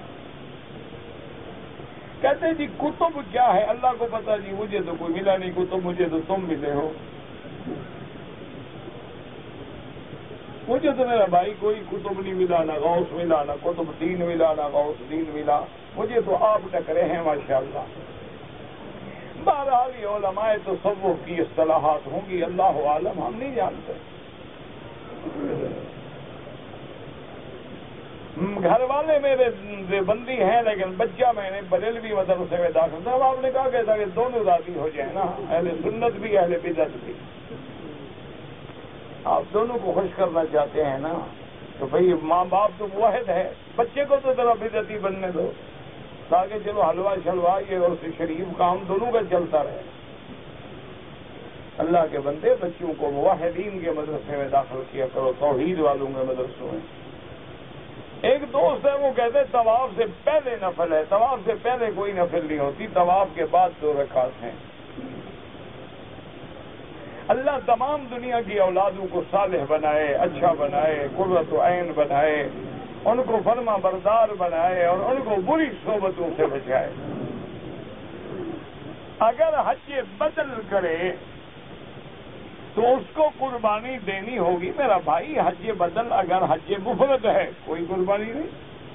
کہتے ہیں جی کتب کیا ہے؟ اللہ کو پتا جی، مجھے تو کوئی ملا نہیں کتب، مجھے تو تم ملے ہو۔ مجھے تو میرا بھائی کوئی کتب نہیں ملا، نہ غوث ملا، نہ قطب دین ملا، نہ غوث دین ملا، مجھے تو آپ ٹکرے ہیں ماشاءاللہ۔ بہرحال یہ علماء تصوف کی اصطلاحات ہوں گی، اللہ عالم، ہم نہیں جانتے۔ گھر والے میرے دیوبندی ہیں لیکن بچہ میں نے بریلوی مدرسے میں داخل تھا۔ آپ نے کہا کہ دونوں ذاتی ہو جائیں نا، اہل سنت بھی اہل بدعت بھی۔ آپ دونوں کو خوش کرنا چاہتے ہیں نا، تو بھئی ماں باپ تو موحد ہے، بچے کو تو ذرا بدعتی بننے دو تاکہ چلو حلوہ شلوا یہ اور شریف کام دونوں کا چلتا رہے۔ اللہ کے بندے بچوں کو موحدین کے مدرسے میں داخل کیا کرو، توحید والوں کے مدرسوں میں۔ ایک دوست ہے وہ کہتے طواف سے پہلے نفل ہے، طواف سے پہلے کوئی نفل نہیں ہوتی، طواف کے بعد 2 رکعت ہیں۔ اللہ تمام دنیا کی اولادوں کو صالح بنائے، اچھا بنائے، قرۃ عین بنائے، ان کو فرما بردار بنائے اور ان کو بری صحبتوں سے بچائے۔ اگر حج بدل کرے تو اس کو قربانی دینی ہوگی میرا بھائی۔ حج بدل اگر حج مفرد ہے کوئی قربانی نہیں۔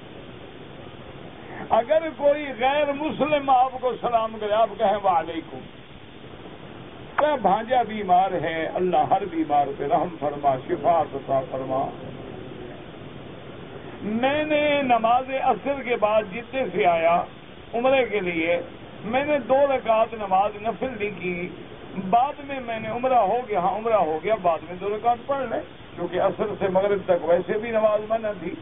اگر کوئی غیر مسلم آپ کو سلام کرے، آپ کہیں وعلیکم۔ کہ بھانجا بیمار ہے، اللہ ہر بیمار پہ رحم فرما، شفا عطا فرما۔ میں نے نماز عصر کے بعد جدے سے آیا عمرے کے لیے، میں نے 2 رکعت نماز نفل نہیں کی، بعد میں نے عمرہ ہو گیا، ہاں عمرہ ہو گیا، بعد میں 2 رکعت پڑھ لیں، کیونکہ عصر سے مغرب تک ویسے بھی نماز منع تھی۔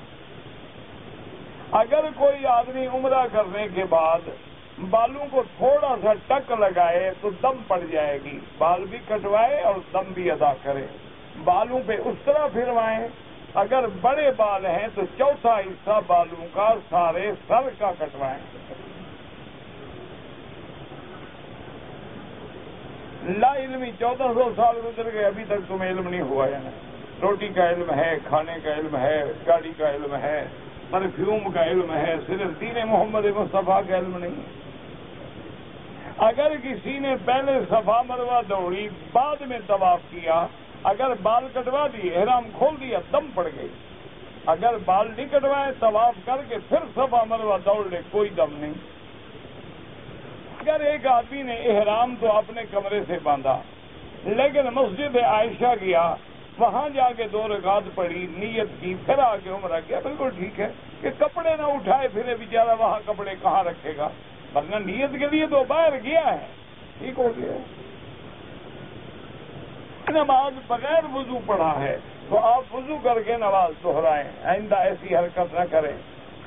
اگر کوئی آدمی عمرہ کرنے کے بعد بالوں کو تھوڑا سا ٹک لگائے تو دم پڑ جائے گی، بال بھی کٹوائے اور دم بھی ادا کرے، بالوں پہ اس طرح پھروائیں۔ اگر بڑے بال ہیں تو 4تھا حصہ بالوں کا سارے سر کا کٹوائیں۔ لا علمی 1400 سال گزر گئے، ابھی تک تمہیں علم نہیں ہوا ہے نا۔ روٹی کا علم ہے، کھانے کا علم ہے، گاڑی کا علم ہے، پرفیوم کا علم ہے، صرف دین محمد مصطفیٰ کا علم نہیں۔ اگر کسی نے پہلے صفا مروہ دوڑی، بعد میں طواف کیا، اگر بال کٹوا دیے، احرام کھول دیا، دم پڑ گئی۔ اگر بال نہیں کٹوائے، طواف کر کے پھر صفا مروہ دوڑ لے، کوئی دم نہیں۔ اگر ایک آدمی نے احرام تو اپنے کمرے سے باندھا لیکن مسجد عائشہ گیا، وہاں جا کے 2 رکعت پڑھی، نیت کی، پھر آ کے عمرہ کیا، بالکل ٹھیک ہے۔ کہ کپڑے نہ اٹھائے پھر بیچارہ وہاں کپڑے کہاں رکھے گا؟ ورنہ نیت کے لیے تو باہر گیا ہے، ٹھیک ہو گیا۔ نماز بغیر وضو پڑھا ہے تو آپ وضو کر کے نماز دہرائیں، آئندہ ایسی حرکت نہ کریں۔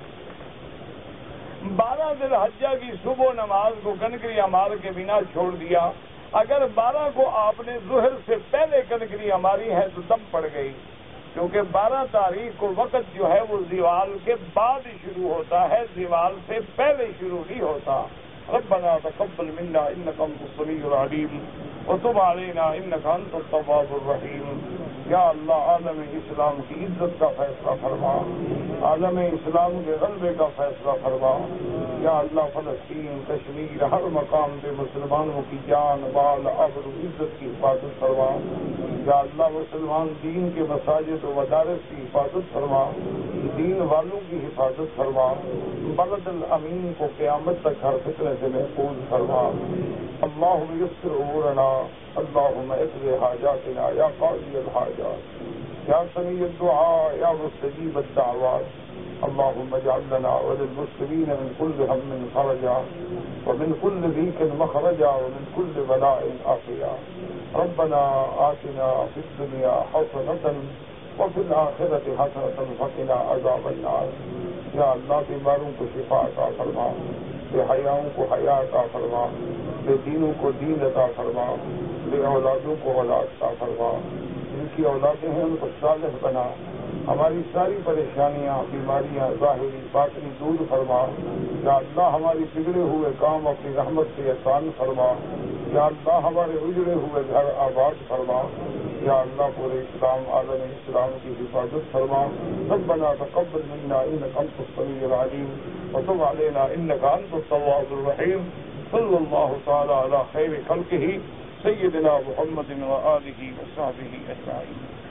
12 ذی الحجہ کی صبح نماز کو کنکریاں مار کے بنا چھوڑ دیا، اگر 12 کو آپ نے ظہر سے پہلے کنکریاں ماری ہے تو دم پڑ گئی، کیونکہ 12 تاریخ کو وقت جو ہے وہ زوال کے بعد شروع ہوتا ہے، زوال سے پہلے شروع نہیں ہوتا۔ ربنا تقبل منا انك انت السميع العليم وتب علينا انك انت التواب الرحيم۔ یا اللہ عالم اسلام کی عزت کا فیصلہ فرما، عالم اسلام کے غلبے کا فیصلہ فرما۔ یا اللہ فلسطین، کشمیر، ہر مقام پہ مسلمانوں کی جان، مال، آبرو، عزت کی حفاظت فرما۔ یا اللہ مسلمان دین کے مساجد و مدارس کی حفاظت فرما، دین والوں کی حفاظت فرما، بلد الامین کو قیامت تک ہر فتنے سے محفوظ فرما۔ اللہم یسر امورنا، اللہم اقض حاجاتنا یا قاضی الحاجات، یا سمیع الدعاء، یا مستجیب الدعوات۔ اللہم اجعل لنا وللمسلمین من کل ہم فرجا، ومن کل ضیق مخرجا، ومن کل بلاء عافیا۔ ربنا آتنا فی الدنیا حسنة وفی الآخرة حسنة وقنا عذاب النار۔ یا اللہ بیماروں کو شفا عطا فرما، بے حیاؤں کو حیا عطا فرما، بے دینوں کو دین عطا فرما، بے اولادوں کو اولاد عطا فرما، جن کی اولادیں ہیں ان کو صالح بنا، ہماری ساری پریشانیاں، بیماریاں ظاہری باطنی دور فرما۔ یا اللہ ہماری بگڑے ہوئے کام اپنی رحمت سے آسان فرما۔ یا اللہ ہمارے اجڑے ہوئے گھر آباد فرما۔ یا اللہ پورے اسلام، عالم اسلام کی حفاظت فرما۔ ربنا تقبل منا انك انت السميع العليم وتب علينا انك انت التواب الرحيم۔ صلی اللہ تعالی علی خیر خلقہ سیدنا محمد وآلہ وصحبہ اجمعین۔